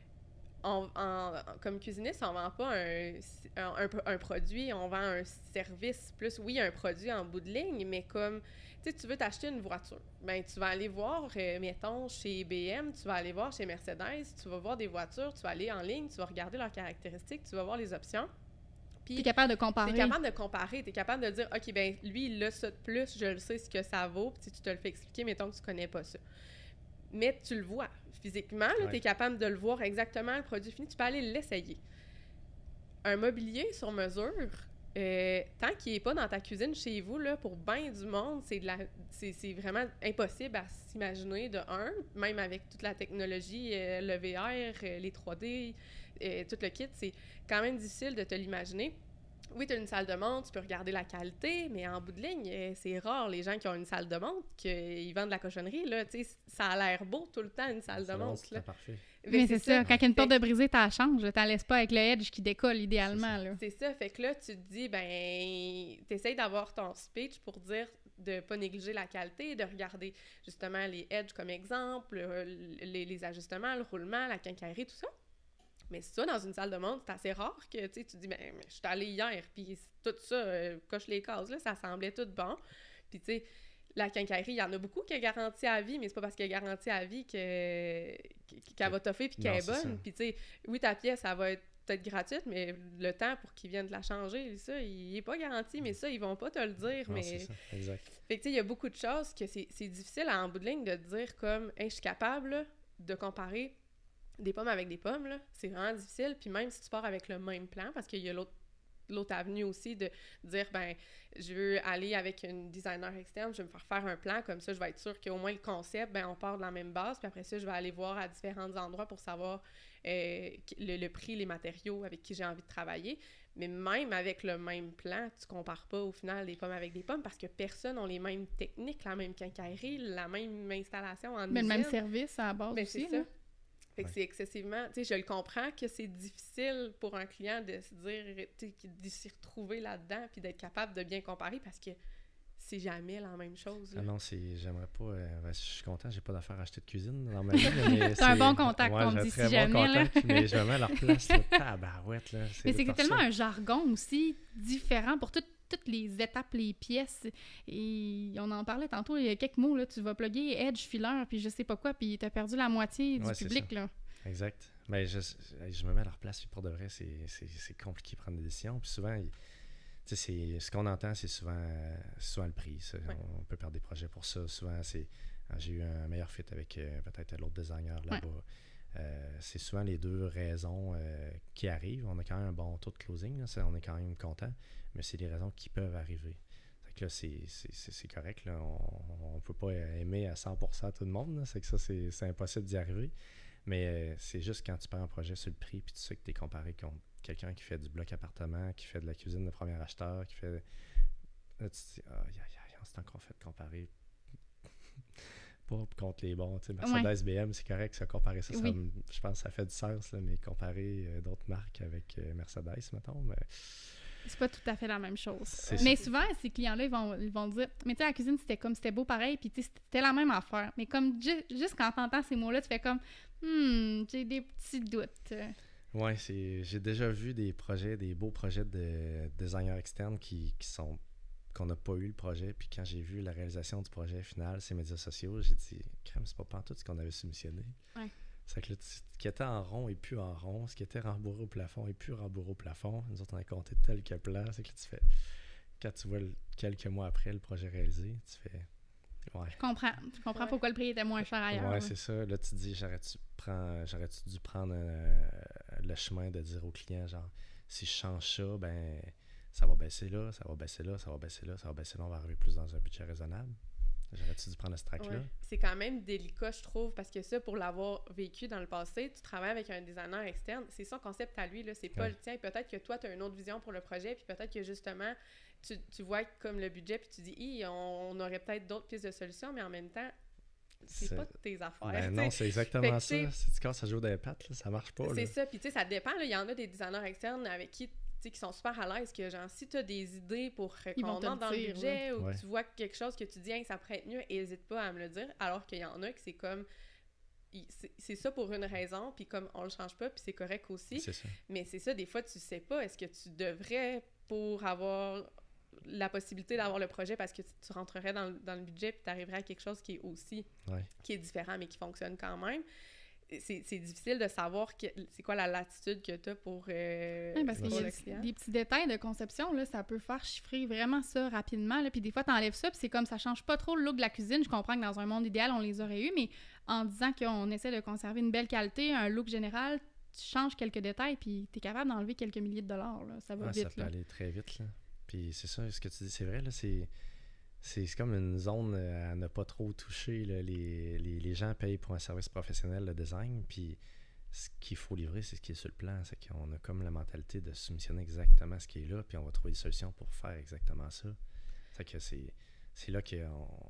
Speaker 2: on, en, comme cuisiniste, on vend pas un, un, un, un produit, on vend un service plus, oui, un produit en bout de ligne, mais comme, tu sais, tu veux t'acheter une voiture, ben tu vas aller voir, euh, mettons, chez B M, tu vas aller voir chez Mercedes, tu vas voir des voitures, tu vas aller en ligne, tu vas regarder leurs caractéristiques, tu vas voir les options. Puis
Speaker 1: T'es capable de comparer.
Speaker 2: t'es capable de comparer, t'es capable de dire, OK, ben lui, il a ça de plus, je le sais ce que ça vaut, puis tu te le fais expliquer, mettons que tu connais pas ça. Mais tu le vois physiquement, là,
Speaker 3: Ouais.
Speaker 2: t'es capable de le voir exactement, le produit fini, tu peux aller l'essayer. Un mobilier sur mesure, euh, tant qu'il n'est pas dans ta cuisine chez vous, là, pour bien du monde, c'est, de la, c'est, c'est vraiment impossible à s'imaginer de un, même avec toute la technologie, euh, le V R, euh, les trois D, euh, tout le kit, c'est quand même difficile de te l'imaginer. Oui, tu as une salle de montre, tu peux regarder la qualité, mais en bout de ligne, euh, c'est rare les gens qui ont une salle de montre, qu'ils vendent de la cochonnerie, là, tu sais, ça a l'air beau tout le temps, une salle
Speaker 3: C'est
Speaker 2: de
Speaker 3: bon,
Speaker 2: montre,
Speaker 3: c'est
Speaker 2: là.
Speaker 3: parfait.
Speaker 1: Mais c'est ça, quand il y a une porte
Speaker 2: Fait-
Speaker 1: de brisée, t'as la change, t'en laisses pas avec le edge qui décolle idéalement, là.
Speaker 2: C'est ça, fait que là, tu te dis, ben, t'essayes d'avoir ton speech pour dire de pas négliger la qualité, de regarder justement les edges comme exemple, euh, les, les ajustements, le roulement, la quincaillerie, tout ça. Mais ça, dans une salle de montre, c'est assez rare que, tu sais, tu dis, ben, je suis allée hier, puis tout ça, euh, coche les cases, là, ça semblait tout bon. Puis, tu sais, la quincaillerie, il y en a beaucoup qui a garantie à vie, mais c'est pas parce qu'elle est garantie à vie que, qu'elle va toffer puis qu'elle
Speaker 3: Non,
Speaker 2: est
Speaker 3: c'est ça.
Speaker 2: bonne. Puis, tu sais, oui, ta pièce, elle va être peut-être gratuite, mais le temps pour qu'ils viennent la changer, ça, il est pas garanti, mais ça, ils vont pas te le dire. Non, mais
Speaker 3: c'est ça, exact.
Speaker 2: Fait que tu sais, il y a beaucoup de choses que c'est, c'est difficile en bout de ligne de dire comme hey, je suis capable là, de comparer des pommes avec des pommes, là. C'est vraiment difficile. Puis même si tu pars avec le même plan, parce qu'il y a l'autre l'autre avenue aussi de dire, ben, je veux aller avec une designer externe, je vais me faire faire un plan, comme ça, je vais être sûre qu'au moins le concept, ben, on part de la même base, puis après ça, je vais aller voir à différents endroits pour savoir euh, le, le prix, les matériaux avec qui j'ai envie de travailler. Mais même avec le même plan, tu compares pas au final des pommes avec des pommes parce que personne n'a les mêmes techniques, la même quincaillerie, la même installation en usine.
Speaker 1: Mais le même service à la base
Speaker 2: ben,
Speaker 1: aussi,
Speaker 2: c'est
Speaker 1: là.
Speaker 2: ça. Fait que
Speaker 3: ouais.
Speaker 2: c'est excessivement... Tu sais, je le comprends que c'est difficile pour un client de se dire... Tu sais, de s'y retrouver là-dedans puis d'être capable de bien comparer parce que c'est jamais la même chose. Là.
Speaker 3: Ah non, c'est... J'aimerais pas... Euh, ben, je suis content, j'ai pas d'affaires à acheter de cuisine dans ma vie. Mais
Speaker 1: c'est un bon contact,
Speaker 3: ouais,
Speaker 1: on me dit si
Speaker 3: bon
Speaker 1: jamais,
Speaker 3: contact,
Speaker 1: là.
Speaker 3: mais je me mets à leur place, là. Tabarouette, là.
Speaker 1: C'est mais c'est tellement ça. Un jargon aussi différent pour tout... toutes les étapes, les pièces, et on en parlait tantôt, il y a quelques mots, là, tu vas plugger edge, filler, puis je sais pas quoi, puis t'as perdu la moitié du
Speaker 3: ouais,
Speaker 1: public, là.
Speaker 3: Exact. Mais je, je me mets à leur place, puis pour de vrai, c'est, c'est, c'est compliqué de prendre des décisions, puis souvent, il, c'est, ce qu'on entend, c'est souvent, c'est souvent le prix, ça. Ouais. On, on peut perdre des projets pour ça, souvent, c'est, j'ai eu un meilleur fit avec euh, peut-être l'autre designer là-bas. Ouais. Euh, c'est souvent les deux raisons euh, qui arrivent. On a quand même un bon taux de closing, là, ça, on est quand même content, mais c'est des raisons qui peuvent arriver. Fait que là, c'est, c'est, c'est, c'est correct. Là. On ne peut pas aimer à cent pour cent tout le monde. Là. C'est que ça, c'est, c'est impossible d'y arriver. Mais euh, c'est juste quand tu prends un projet sur le prix puis tu sais que tu es comparé contre quelqu'un qui fait du bloc appartement, qui fait de la cuisine de premier acheteur, qui fait... Là, tu te dis, ah, c'est encore fait de comparer... pas contre les bons. Tu sais, Mercedes, ouais. B M, c'est correct, ça, comparer ça, oui. ça me, je pense que ça fait du sens, là, mais comparer euh, d'autres marques avec euh, Mercedes, mettons, mais...
Speaker 1: C'est pas tout à fait la même chose.
Speaker 3: C'est
Speaker 1: mais
Speaker 3: ça.
Speaker 1: Souvent, ces clients-là, ils vont, ils vont dire, mais tu sais, la cuisine, c'était comme, c'était beau pareil, puis tu sais, c'était la même affaire. Mais comme, ju- juste quand t'entends ces mots-là, tu fais comme, hmm, j'ai des petits doutes.
Speaker 3: Ouais, c'est, j'ai déjà vu des projets, des beaux projets de designers externes qui, qui sont... qu'on n'a pas eu le projet, puis quand j'ai vu la réalisation du projet final, ces médias sociaux, j'ai dit, crème, c'est pas pantoute ce qu'on avait soumissionné.
Speaker 1: Ouais.
Speaker 3: C'est que là, ce qui était en rond et plus en rond, ce qui était rembourré au plafond et plus rembourré au plafond, nous autres, on a compté tel que plan, c'est que là, tu fais, quand tu vois le, quelques mois après le projet réalisé, tu fais, ouais.
Speaker 1: Je comprends, je comprends ouais. pourquoi le prix était moins cher ailleurs.
Speaker 3: Ouais,
Speaker 1: ouais.
Speaker 3: c'est ça, là, tu te dis, j'aurais-tu, prendre, j'aurais-tu dû prendre euh, le chemin de dire au client, genre, si je change ça, ben... ça va baisser là, ça va baisser là, ça va baisser là, ça va baisser là, on va arriver plus dans un budget raisonnable. J'aurais-tu dû prendre ce track-là?
Speaker 2: Ouais. C'est quand même délicat, je trouve, parce que ça, pour l'avoir vécu dans le passé, tu travailles avec un designer externe, c'est son concept à lui, là, c'est pas ouais. le tien. Peut-être que toi, tu as une autre vision pour le projet, puis peut-être que justement, tu, tu vois comme le budget, puis tu dis, hi, on, on aurait peut-être d'autres pistes de solutions, mais en même temps, c'est, c'est... pas tes affaires.
Speaker 3: Ben non, c'est exactement ça. Si tu casses, ça joue des pattes, là, ça marche pas.
Speaker 2: C'est
Speaker 3: là.
Speaker 2: ça, puis tu sais, ça dépend. Il y en a des designers externes avec qui qui sont super à l'aise, que genre, si tu as des idées pour qu'on entre dans le budget ouais. ou
Speaker 3: ouais.
Speaker 2: que tu vois quelque chose que tu dis, hey, ça pourrait être mieux, n'hésite pas à me le dire, alors qu'il y en a que c'est comme, c'est, c'est ça pour une raison, puis comme on le change pas, puis c'est correct aussi.
Speaker 3: C'est ça.
Speaker 2: Mais c'est ça, des fois, tu sais pas, est-ce que tu devrais, pour avoir la possibilité d'avoir le projet, parce que tu, tu rentrerais dans, dans le budget, puis tu arriverais à quelque chose qui est aussi,
Speaker 3: ouais.
Speaker 2: qui est différent, mais qui fonctionne quand même. C'est, c'est difficile de savoir que, c'est quoi la latitude que tu as pour, euh,
Speaker 1: oui, parce
Speaker 2: pour
Speaker 1: qu'il y a
Speaker 2: le client.
Speaker 1: Des petits détails de conception, là, ça peut faire chiffrer vraiment ça rapidement. Là, puis des fois, tu enlèves ça, puis c'est comme ça change pas trop le look de la cuisine. Je comprends que dans un monde idéal, on les aurait eu, mais en disant qu'on essaie de conserver une belle qualité, un look général, tu changes quelques détails, puis tu es capable d'enlever quelques milliers de dollars. Là. Ça va
Speaker 3: ouais,
Speaker 1: vite.
Speaker 3: Ça peut
Speaker 1: là.
Speaker 3: aller très vite. Là. Puis c'est ça, ce que tu dis, c'est vrai, là, c'est... C'est, c'est comme une zone à ne pas trop toucher. Là. Les, les, les gens payent pour un service professionnel de design, puis ce qu'il faut livrer, c'est ce qui est sur le plan. C'est qu'on a comme la mentalité de soumissionner exactement ce qui est là, puis on va trouver des solutions pour faire exactement ça. C'est que c'est, c'est là que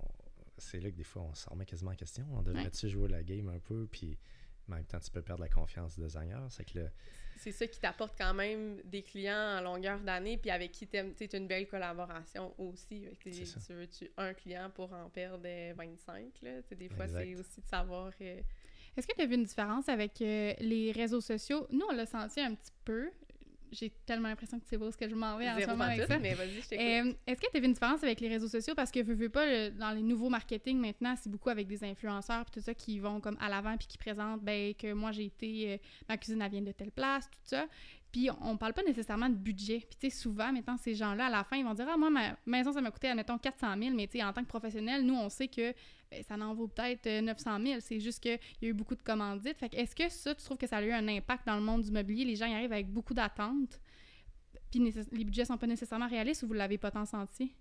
Speaker 3: c'est là que des fois on s'en remet quasiment en question. On devrait-tu jouer la game un peu, puis en même temps tu peux perdre la confiance du designer. C'est que le,
Speaker 2: c'est ça qui t'apporte quand même des clients en longueur d'année, puis avec qui tu as une belle collaboration aussi. Tu veux-tu un client pour en perdre vingt-cinq? Là? Des fois, exact. C'est aussi de savoir... Euh...
Speaker 1: Est-ce que tu as vu une différence avec euh, les réseaux sociaux? Nous, on l'a senti un petit peu. J'ai tellement l'impression que tu sais pas où est-ce que je m'en vais en ce moment avec ça.
Speaker 2: Mais vas-y, je t'écoute.
Speaker 1: Euh, est-ce que tu as vu une différence avec les réseaux sociaux? Parce que, veux, veux pas, le, dans les nouveaux marketing, maintenant, c'est beaucoup avec des influenceurs puis tout ça qui vont comme à l'avant puis qui présentent ben, que moi, j'ai été... Euh, ma cuisine, elle vient de telle place, tout ça. Puis on parle pas nécessairement de budget. Puis tu sais, souvent, mettons, ces gens-là, à la fin, ils vont dire « Ah, moi, ma maison, ça m'a coûté, admettons, quatre cent mille. » Mais tu sais, en tant que professionnel, nous, on sait que ben, ça en vaut peut-être neuf cent mille. C'est juste qu'il y a eu beaucoup de commandites. Fait que est-ce que ça, tu trouves que ça a eu un impact dans le monde du mobilier? Les gens y arrivent avec beaucoup d'attentes, puis nécess- les budgets sont pas nécessairement réalistes, ou vous l'avez pas tant senti?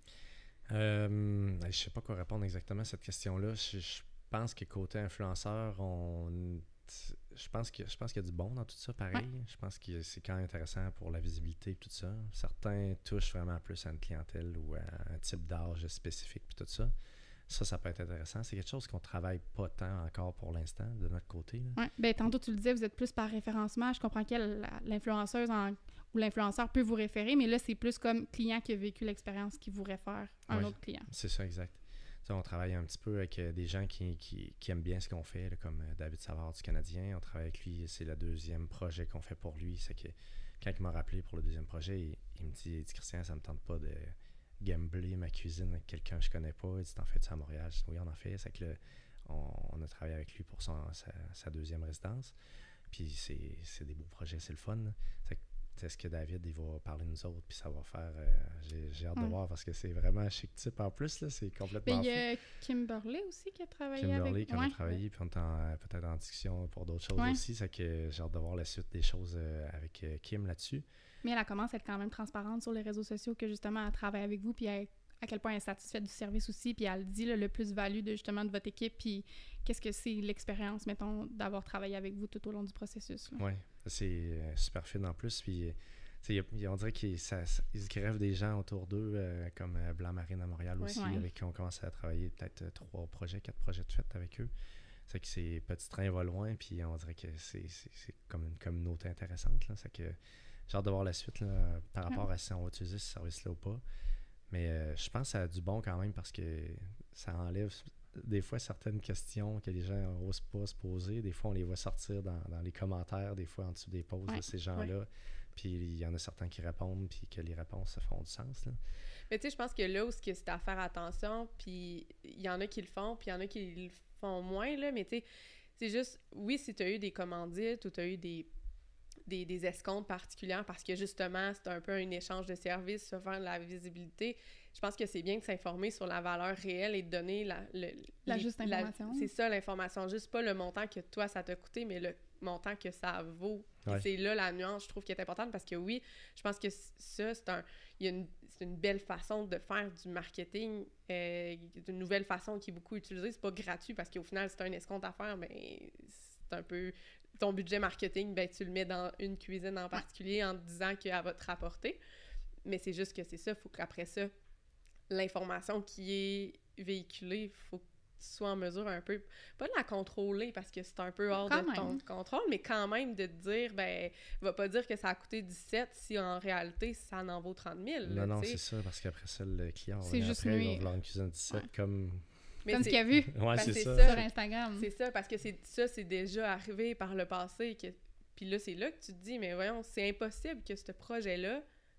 Speaker 3: Euh, je sais pas quoi répondre exactement à cette question-là. Je, je pense que côté influenceur, on... Je pense, que, je pense qu'il y a du bon dans tout ça, pareil. Ouais. Je pense que c'est quand même intéressant pour la visibilité et tout ça. Certains touchent vraiment plus à une clientèle ou à un type d'âge spécifique puis tout ça. Ça, ça peut être intéressant. C'est quelque chose qu'on travaille pas tant encore pour l'instant, de notre côté.
Speaker 1: Oui. Bien, tantôt, tu le disais, vous êtes plus par référencement. Je comprends que l'influenceuse en, ou l'influenceur peut vous référer, mais là, c'est plus comme client qui a vécu l'expérience qui vous réfère à un
Speaker 3: oui,
Speaker 1: autre client.
Speaker 3: C'est ça, exact. Ça, on travaille un petit peu avec euh, des gens qui, qui, qui aiment bien ce qu'on fait, là, comme euh, David Savard du Canadien. On travaille avec lui, c'est le deuxième projet qu'on fait pour lui. C'est que quand il m'a rappelé pour le deuxième projet, il, il me dit, il dit « Christian, ça me tente pas de gambler ma cuisine avec quelqu'un que je connais pas. » Il dit « T'en fais-tu à Montréal? » Je dis « Oui, on en fait. » C'est que là, on, on a travaillé avec lui pour son, sa, sa deuxième résidence. Puis c'est, c'est des beaux projets, c'est le fun. C'est que est-ce que David, il va parler de nous autres, puis ça va faire... Euh, j'ai, j'ai hâte ouais. de voir, parce que c'est vraiment un chic type en plus, là, c'est complètement
Speaker 1: fou. Il y a Kimberly aussi qui a travaillé
Speaker 3: Kimberly,
Speaker 1: avec...
Speaker 3: qui ouais. a travaillé, puis on est en, peut-être en discussion pour d'autres choses ouais. aussi, c'est que j'ai hâte de voir la suite des choses euh, avec euh, Kim là-dessus.
Speaker 1: Mais elle commence à être quand même transparente sur les réseaux sociaux, que justement, elle travaille avec vous, puis elle, à quel point elle est satisfaite du service aussi, puis elle dit là, le plus-value de, justement, de votre équipe, puis qu'est-ce que c'est l'expérience, mettons, d'avoir travaillé avec vous tout au long du processus.
Speaker 3: Oui, c'est euh, super fine en plus, puis y a, on dirait qu'ils ça, ça, ils grèvent des gens autour d'eux, euh, comme euh, Blanc Marine à Montréal aussi, ouais. avec qui on commence à travailler peut-être euh, trois projets, quatre projets de fête avec eux. C'est que ces petits trains vont loin, puis on dirait que c'est, c'est, c'est comme une communauté intéressante. Là. C'est que j'ai hâte de voir la suite là, par rapport ouais. à si on va utiliser ce service-là ou pas. Mais euh, je pense que ça a du bon quand même, parce que ça enlève des fois certaines questions que les gens n'osent pas se poser. Des fois, on les voit sortir dans, dans les commentaires, des fois en dessous des posts ouais. de ces gens-là. Ouais. Puis il y en a certains qui répondent, puis que les réponses font du sens. Là.
Speaker 2: Mais tu sais, je pense que là où c'est à faire attention, puis il y en a qui le font, puis il y en a qui le font moins, là, mais tu sais, c'est juste, oui, si tu as eu des commandites ou tu as eu des, des, des escomptes particulières, parce que justement, c'est un peu un échange de services, se faire de la visibilité, je pense que c'est bien de s'informer sur la valeur réelle et de donner la... Le,
Speaker 1: la
Speaker 2: les,
Speaker 1: juste information.
Speaker 2: La, c'est ça, l'information. Juste pas le montant que toi, ça t'a coûté, mais le montant que ça vaut. Ouais. C'est là la nuance, je trouve, qui est importante, parce que oui, je pense que ça, c'est un... Il y a une, c'est une belle façon de faire du marketing, euh, une nouvelle façon qui est beaucoup utilisée. C'est pas gratuit, parce qu'au final, c'est un escompte à faire, mais c'est un peu... Ton budget marketing, ben tu le mets dans une cuisine en particulier en te disant qu'elle va te rapporter. Mais c'est juste que c'est ça, il faut qu'après ça, l'information qui est véhiculée, il faut que tu sois en mesure un peu, pas de la contrôler parce que c'est un peu hors quand de ton contrôle, mais quand même de te dire, ben, va pas dire que ça a coûté dix-sept si en réalité ça en vaut trente mille.
Speaker 3: Non,
Speaker 2: là,
Speaker 3: non,
Speaker 2: t'sais.
Speaker 3: C'est ça, parce qu'après ça, le client,
Speaker 1: c'est juste
Speaker 3: après,
Speaker 1: lui.
Speaker 3: il va vouloir une cuisine dix-sept ouais. comme...
Speaker 2: Mais
Speaker 1: comme ce qu'il a vu.
Speaker 3: Ouais,
Speaker 2: ben,
Speaker 3: c'est,
Speaker 2: c'est
Speaker 3: ça.
Speaker 2: ça.
Speaker 1: Sur Instagram.
Speaker 2: C'est ça, parce que c'est, ça, c'est déjà arrivé par le passé. Que, puis là, c'est là que tu te dis, mais voyons, c'est impossible que ce projet-là,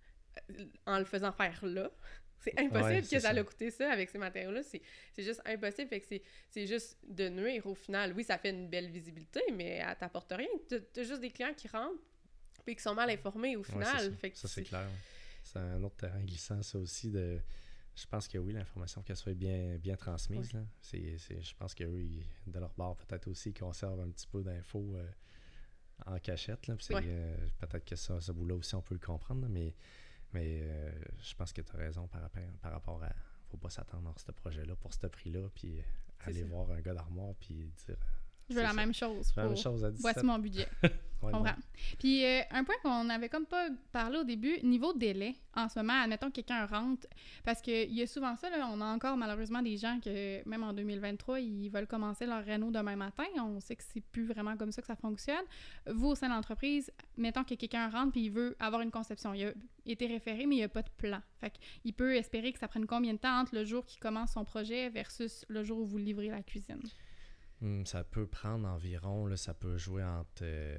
Speaker 2: en le faisant faire là, c'est impossible ouais, c'est que ça, ça l'a coûté ça avec ces matériaux-là. C'est, c'est juste impossible. Fait que c'est, c'est juste de nuire au final. Oui, ça fait une belle visibilité, mais elle t'apporte rien. T'as, t'as juste des clients qui rentrent puis qui sont mal informés au final.
Speaker 3: Ouais, c'est ça.
Speaker 2: Fait que
Speaker 3: ça, c'est,
Speaker 2: c'est
Speaker 3: clair. C'est un autre terrain glissant, ça aussi, de... Je pense que oui, l'information qu'elle soit bien, bien transmise. Oui. Là. C'est, c'est, je pense qu'eux, ils, de leur bord, peut-être aussi, ils conservent un petit peu d'infos euh, en cachette. Là. Puis c'est, ouais. euh, peut-être que ça, ce bout-là aussi, on peut le comprendre. Là, mais mais euh, je pense que tu as raison par rapport, par rapport à... Il ne faut pas s'attendre à ce projet-là pour ce prix-là. Puis c'est aller ça. Voir un gars d'armoire puis dire...
Speaker 1: Je veux la
Speaker 3: ça.
Speaker 1: même chose.
Speaker 3: Pour... La même chose à dix-sept.
Speaker 1: Voici mon budget.
Speaker 3: Ouais,
Speaker 1: comprends. Ouais. Puis euh, un point qu'on n'avait comme pas parlé au début, niveau délai, en ce moment, admettons que quelqu'un rentre, parce qu'il y a souvent ça, là, on a encore malheureusement des gens que, même en deux mille vingt-trois, ils veulent commencer leur réno demain matin. On sait que c'est plus vraiment comme ça que ça fonctionne. Vous, au sein de l'entreprise, mettons que quelqu'un rentre puis il veut avoir une conception. Il a été référé, mais il n'y a pas de plan. Fait qu'il peut espérer que ça prenne combien de temps entre le jour qu'il commence son projet versus le jour où vous livrez la cuisine?
Speaker 3: Hum, ça peut prendre environ, là, ça peut jouer entre euh,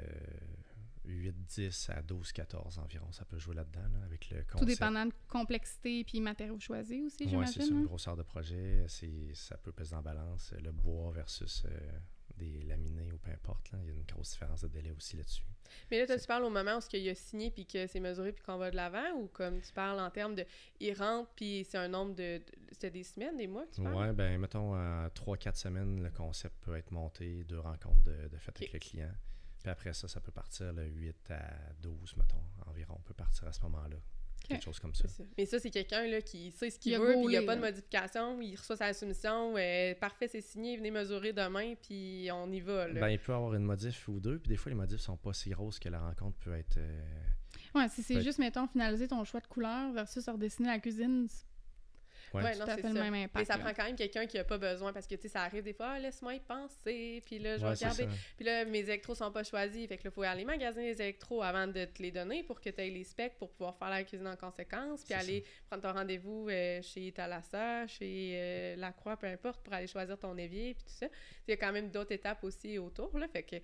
Speaker 3: huit dix à douze quatorze environ. Ça peut jouer là-dedans, là, avec le concept.
Speaker 1: Tout dépendant de complexité puis matériaux choisis aussi, j'imagine.
Speaker 3: Oui, c'est ça,
Speaker 1: hein?
Speaker 3: une grosseur de projet. C'est, ça peut peser en balance. Le bois versus euh, des laminés ou peu importe. Là. Il y a une grosse différence de délai aussi là-dessus.
Speaker 2: Mais là, toi, tu parles au moment où il a signé puis que c'est mesuré puis qu'on va de l'avant, ou comme tu parles en termes de il rentre puis c'est un nombre de, de c'était des semaines, des mois que tu parles?
Speaker 3: Ouais, ben mettons à trois quatre semaines, le concept peut être monté, deux rencontres de, de fait okay. avec le client. Puis après ça, ça peut partir le huit à douze, mettons, environ. On peut partir à ce moment-là. Quelque okay. chose comme ça.
Speaker 2: ça. Mais ça, c'est quelqu'un là, qui sait ce qu'il il veut, puis il n'y a pas de modification, il reçoit sa soumission, euh, parfait, c'est signé, venez mesurer demain, puis on y va. Là.
Speaker 3: Ben, il peut avoir une modif ou deux, puis des fois, les modifs sont pas si grosses que la rencontre peut être... Euh,
Speaker 1: ouais, si c'est juste, être... mettons, finaliser ton choix de couleur versus redessiner la cuisine,
Speaker 2: Ouais, ouais non,
Speaker 1: c'est ça. Le même impact,
Speaker 2: mais ça
Speaker 1: là.
Speaker 2: prend quand même quelqu'un qui a pas besoin, parce que, tu sais, ça arrive des fois, ah, laisse-moi y penser, puis là, je vais
Speaker 3: ouais,
Speaker 2: regarder. Puis là, mes électros sont pas choisis, fait que là, faut aller magasiner les électros avant de te les donner pour que tu aies les specs pour pouvoir faire la cuisine en conséquence, puis aller ça. prendre ton rendez-vous euh, chez Thalassa, chez euh, Lacroix, peu importe, pour aller choisir ton évier, puis tout ça. Il y a quand même d'autres étapes aussi autour, là, fait que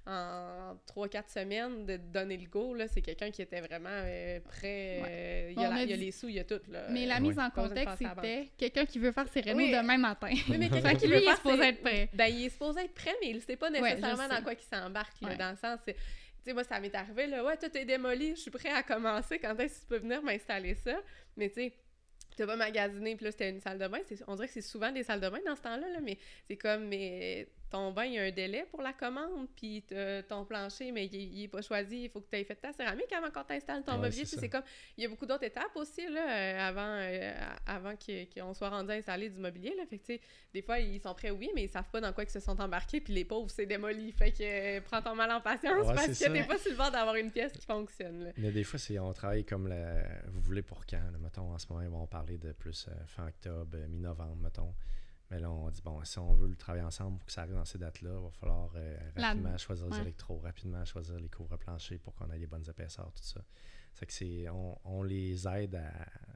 Speaker 2: en trois quatre semaines de donner le go, là, c'est quelqu'un qui était vraiment euh, prêt.
Speaker 1: Ouais.
Speaker 2: Euh, il, y a la, il y a les sous, il y a tout. Là,
Speaker 1: mais la
Speaker 2: euh,
Speaker 1: mise
Speaker 2: ouais.
Speaker 1: en contexte, c'était quelqu'un qui veut faire ses rénaux
Speaker 2: oui.
Speaker 1: demain matin.
Speaker 2: Oui, mais quelqu'un qui lui, il est supposé être prêt. Ben, il est supposé être prêt, mais il ne sait pas nécessairement ouais, dans quoi il s'embarque. Là, ouais. Dans le sens, tu sais, moi, ça m'est arrivé, là, ouais, tout est démoli, je suis prêt à commencer, quand est-ce que tu peux venir m'installer ça? Mais tu sais, tu vas magasiner, puis là, c'était une salle de bain. C'est, on dirait que c'est souvent des salles de bain dans ce temps-là, là, mais c'est comme, mais ton bain, il y a un délai pour la commande, puis ton plancher, mais il n'est pas choisi, il faut que tu aies fait ta céramique avant qu'on t'installe ton
Speaker 3: ouais,
Speaker 2: mobilier. C'est, c'est comme, il y a beaucoup d'autres étapes aussi, là, euh, avant, euh, avant qu'on soit rendu à installer du mobilier, là. Fait que, tu sais, des fois, ils sont prêts, oui, mais ils savent pas dans quoi ils se sont embarqués, puis les pauvres, c'est démoli. Fait que, euh, prends ton mal en patience, ouais, parce que ça. T'es pas sur le bord d'avoir une pièce qui fonctionne, là.
Speaker 3: Mais des fois, c'est, on travaille comme la... vous voulez pour quand, là, mettons, en ce moment, ils vont parler de plus euh, fin octobre, euh, mi-novembre, mettons. Mais là, on dit, bon, si on veut le travailler ensemble pour que ça arrive dans ces dates-là, il va falloir euh, rapidement La... choisir les ouais. électros, rapidement choisir les couvre-planchers pour qu'on ait les bonnes épaisseurs, tout ça. C'est que c'est, on, on les aide à,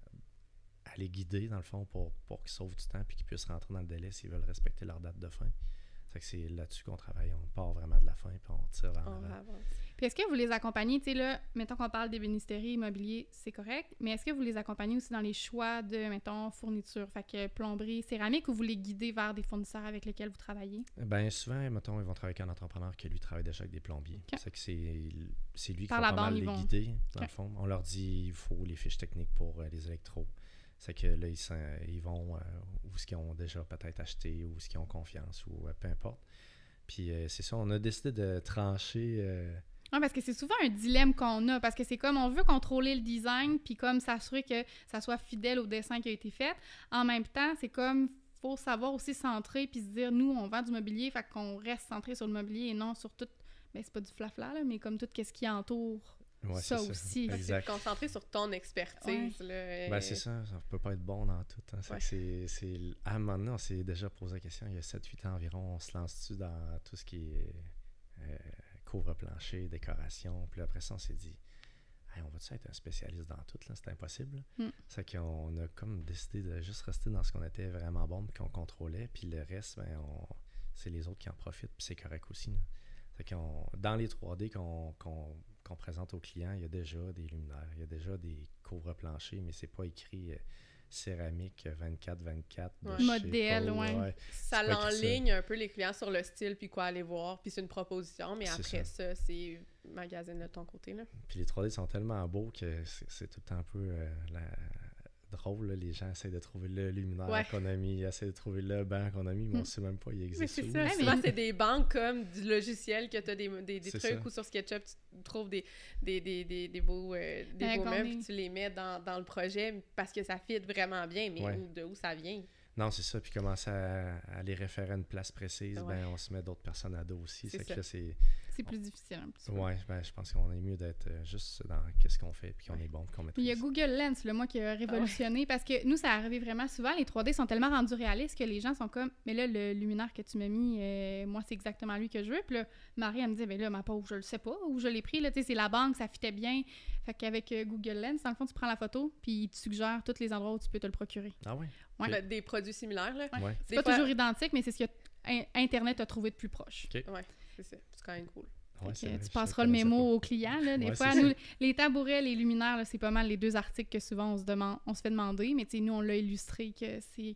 Speaker 3: à les guider, dans le fond, pour, pour qu'ils sauvent du temps et qu'ils puissent rentrer dans le délai s'ils veulent respecter leur date de fin. C'est que c'est là-dessus qu'on travaille. On part vraiment de la fin puis on tire vers
Speaker 2: on
Speaker 3: l'avant.
Speaker 1: Puis est-ce que vous les accompagnez, tu sais là, mettons qu'on parle d'ébénisterie, immobilier, c'est correct, mais est-ce que vous les accompagnez aussi dans les choix de, mettons, fourniture, fait que plomberie, céramique, ou vous les guidez vers des fournisseurs avec lesquels vous travaillez?
Speaker 3: Bien, souvent, mettons, ils vont travailler avec un entrepreneur qui, lui, travaille déjà avec des plombiers. Okay. C'est que c'est, c'est lui qui
Speaker 1: Par
Speaker 3: va
Speaker 1: la
Speaker 3: pas
Speaker 1: bande,
Speaker 3: mal les
Speaker 1: vont...
Speaker 3: guider, dans
Speaker 1: okay.
Speaker 3: le fond. On leur dit, il faut les fiches techniques pour euh, les électros. C'est que là, ils, sont, ils vont euh, où ce qu'ils ont déjà peut-être acheté, ou ce qu'ils ont confiance, ou euh, peu importe. Puis euh, c'est ça, on a décidé de trancher... Euh...
Speaker 1: Oui, parce que c'est souvent un dilemme qu'on a, parce que c'est comme on veut contrôler le design, puis comme s'assurer que ça soit fidèle au dessin qui a été fait. En même temps, c'est comme, faut savoir aussi centrer, puis se dire, nous, on vend du mobilier, fait qu'on reste centré sur le mobilier et non sur tout... Ben, c'est pas du flafla, là, mais comme tout ce qui entoure
Speaker 3: ouais,
Speaker 1: ça,
Speaker 3: ça
Speaker 1: aussi.
Speaker 3: Exact.
Speaker 2: C'est concentrer sur ton expertise. Ouais. Là,
Speaker 3: ben, c'est ça, ça peut pas être bon dans tout. Hein. C'est, ouais. c'est, c'est, à un moment donné, on s'est déjà posé la question, il y a sept huit ans environ, on se lance-tu dans tout ce qui est euh, couvre-plancher, décoration, puis après ça, on s'est dit, hey, on va-tu être un spécialiste dans tout, là? C'est impossible. Mm. C'est qu'on a comme décidé de juste rester dans ce qu'on était vraiment bon, puis qu'on contrôlait, puis le reste, ben, on, c'est les autres qui en profitent, puis c'est correct aussi. Là. C'est qu'on, dans les trois D qu'on, qu'on qu'on présente aux clients, il y a déjà des luminaires, il y a déjà des couvre-planchers, mais c'est pas écrit euh, céramique vingt-quatre vingt-quatre.
Speaker 1: Ouais. Modèle,
Speaker 3: ouais.
Speaker 1: ouais.
Speaker 2: Ça l'enligne un peu les clients sur le style, puis quoi aller voir, puis c'est une proposition, mais c'est après ça, ça c'est magazine de ton côté. Là.
Speaker 3: Puis les trois D sont tellement beaux que c'est, c'est tout le temps un peu euh, la... drôle, là, les gens essaient de trouver le luminaire ouais. qu'on a mis, essaient de trouver le banc qu'on a mis, mais on ne sait même pas, il existe.
Speaker 2: Mais c'est
Speaker 3: où.
Speaker 2: ça, souvent c'est des banques comme du logiciel que tu as des, des, des trucs ça. Ou sur SketchUp, tu trouves des, des, des, des, des beaux, euh, des ouais, beaux meubles, puis tu les mets dans, dans le projet parce que ça fit vraiment bien, mais ouais. où, de où ça vient?
Speaker 3: Non, c'est ça, puis commencer à, à les référer à une place précise, ouais. ben on se met d'autres personnes à dos aussi.
Speaker 1: C'est,
Speaker 3: c'est, que là, c'est...
Speaker 1: c'est plus difficile un petit peu.
Speaker 3: Oui, ben, je pense qu'on est mieux d'être juste dans qu'est-ce qu'on fait, puis qu'on ouais. est bon, qu'on maîtrise.
Speaker 1: Il y a Google Lens, le moi, qui a révolutionné, ah ouais. parce que nous, ça arrive vraiment souvent, les trois D sont tellement rendus réalistes que les gens sont comme, mais là, le luminaire que tu m'as mis, euh, moi, c'est exactement lui que je veux. Puis là, Marie, elle me dit, ben là, ma pauvre, je le sais pas, où je l'ai pris, là, tu sais, c'est la banque, ça fitait bien. Fait qu'avec euh, Google Lens, dans le fond, tu prends la photo, puis il te suggère tous les endroits où tu peux te le procurer.
Speaker 3: Ah oui?
Speaker 2: Ouais. Okay. Des produits similaires, là.
Speaker 1: Ouais.
Speaker 3: Ouais.
Speaker 1: C'est des pas fois... toujours identique, mais c'est ce que Internet a trouvé de plus proche.
Speaker 3: Okay.
Speaker 2: Oui, c'est ça. C'est quand même cool.
Speaker 3: Ouais,
Speaker 1: que, vrai, tu passeras le mémo au client. Là. Des ouais, fois, nous, les tabourets, les luminaires, là, c'est pas mal les deux articles que souvent on se demande, on se fait demander, mais nous, on l'a illustré que c'est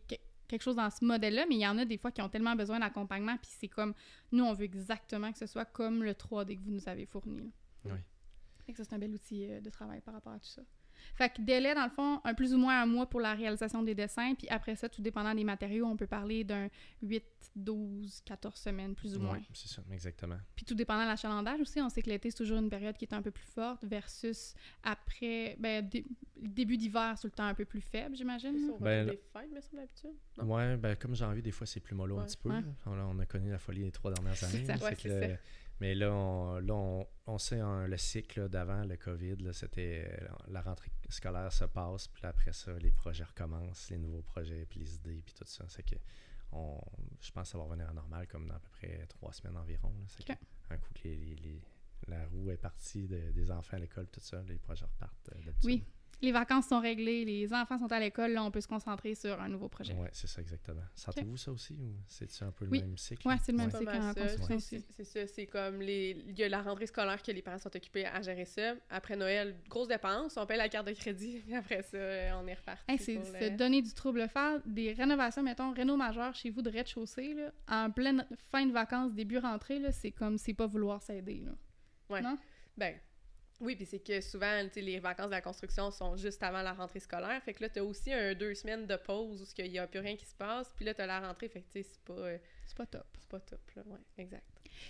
Speaker 1: quelque chose dans ce modèle-là, mais il y en a des fois qui ont tellement besoin d'accompagnement, puis c'est comme, nous, on veut exactement que ce soit comme le trois D que vous nous avez fourni. Là.
Speaker 3: Oui.
Speaker 1: Fait que ça, c'est un bel outil euh, de travail par rapport à tout ça. Fait que délai, dans le fond, un plus ou moins un mois pour la réalisation des dessins, puis après ça, tout dépendant des matériaux, on peut parler d'un huit, douze, quatorze semaines, plus ou moins.
Speaker 3: Oui, c'est ça, exactement.
Speaker 1: Puis tout dépendant de l'achalandage aussi, on sait que l'été, c'est toujours une période qui est un peu plus forte versus après, ben, dé- début d'hiver, c'est le temps un peu plus faible, j'imagine.
Speaker 2: C'est au retour
Speaker 3: Ben,
Speaker 2: des fêtes, me semble, d'habitude. Non?
Speaker 3: Ouais, ben comme janvier, des fois, c'est plus mollo un
Speaker 2: Ouais.
Speaker 3: petit peu.
Speaker 1: Ouais.
Speaker 3: On, on a connu la folie les trois dernières
Speaker 1: C'est
Speaker 3: années.
Speaker 1: ça.
Speaker 3: là,
Speaker 2: Ouais,
Speaker 3: que
Speaker 2: c'est
Speaker 3: le-
Speaker 2: ça.
Speaker 3: Mais là, on, là, on, on sait hein, le cycle là, d'avant le COVID, là, c'était euh, la rentrée scolaire se passe, puis après ça, les projets recommencent, les nouveaux projets, puis les idées, puis tout ça. C'est que on, je pense que ça va revenir à normal comme dans à peu près trois semaines environ. Là. C'est
Speaker 1: Ok.
Speaker 3: qu'un coup que les, les- les- la roue est partie de- des enfants à l'école, tout ça, les projets repartent euh, d'habitude.
Speaker 1: Oui. Les vacances sont réglées, les enfants sont à l'école, là, on peut se concentrer sur un nouveau projet.
Speaker 3: Oui, c'est ça exactement. Sentez-vous ça aussi ou c'est-tu un peu le
Speaker 1: Oui.
Speaker 3: même cycle?
Speaker 1: Ouais, c'est le même
Speaker 2: Pas
Speaker 1: cycle
Speaker 2: mal
Speaker 1: en
Speaker 2: ça.
Speaker 1: construction
Speaker 2: C'est-
Speaker 1: aussi.
Speaker 2: C'est c'est ça, c'est comme les... Il y a la rentrée scolaire que les parents sont occupés à gérer ça. Après Noël, grosse dépense, on paye la carte de crédit, puis après ça, on est reparti.
Speaker 1: Hey, c'est
Speaker 2: pour
Speaker 1: se
Speaker 2: le-
Speaker 1: donner du trouble. Faire des rénovations, mettons, réno majeur chez vous de rez-de-chaussée, là, en pleine fin de vacances, début rentrée, là, c'est comme, c'est pas vouloir s'aider, là.
Speaker 2: Ouais.
Speaker 1: Non?
Speaker 2: Ben, oui, puis c'est que souvent, tu sais, les vacances de la construction sont juste avant la rentrée scolaire. Fait que là, t'as aussi un deux semaines de pause où il n'y a plus rien qui se passe. Puis là, t'as la rentrée, fait que tu sais, c'est pas, euh,
Speaker 1: C'est pas top.
Speaker 2: c'est pas top, là. Ouais, exact.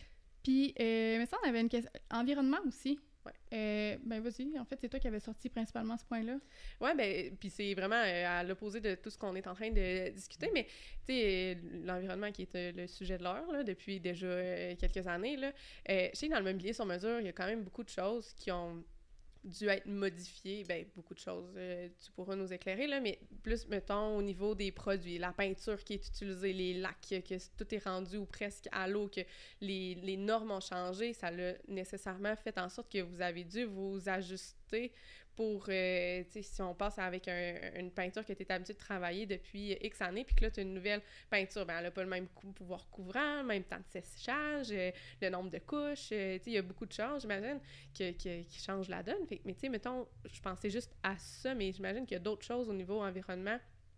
Speaker 1: Puis, euh, mais ça, on avait une question. Environnement aussi.
Speaker 2: Ouais.
Speaker 1: Euh, ben, vas-y. En fait, c'est toi qui avais sorti principalement ce point-là.
Speaker 2: Ouais, ben, puis c'est vraiment euh, à l'opposé de tout ce qu'on est en train de discuter, mais tu sais, euh, l'environnement qui est euh, le sujet de l'heure, là, depuis déjà euh, quelques années, là, euh, je sais que dans le mobilier sur mesure, il y a quand même beaucoup de choses qui ont dû être modifiées, ben, beaucoup de choses, euh, tu pourras nous éclairer, là, mais plus, mettons, au niveau des produits, la peinture qui est utilisée, les lacs, que tout est rendu ou presque à l'eau, que les, les normes ont changé, ça l'a nécessairement fait en sorte que vous avez dû vous ajuster pour, euh, tu sais, si on passe avec un, une peinture que tu es habitué de travailler depuis X années, puis que là, tu as une nouvelle peinture, ben elle n'a pas le même cou- pouvoir couvrant, le même temps de séchage, euh, le nombre de couches, euh, tu sais, il y a beaucoup de choses, j'imagine, que, que, qui changent la donne. Fait, que, mais tu sais, mettons, je pensais juste à ça, mais j'imagine qu'il y a d'autres choses au niveau environnement,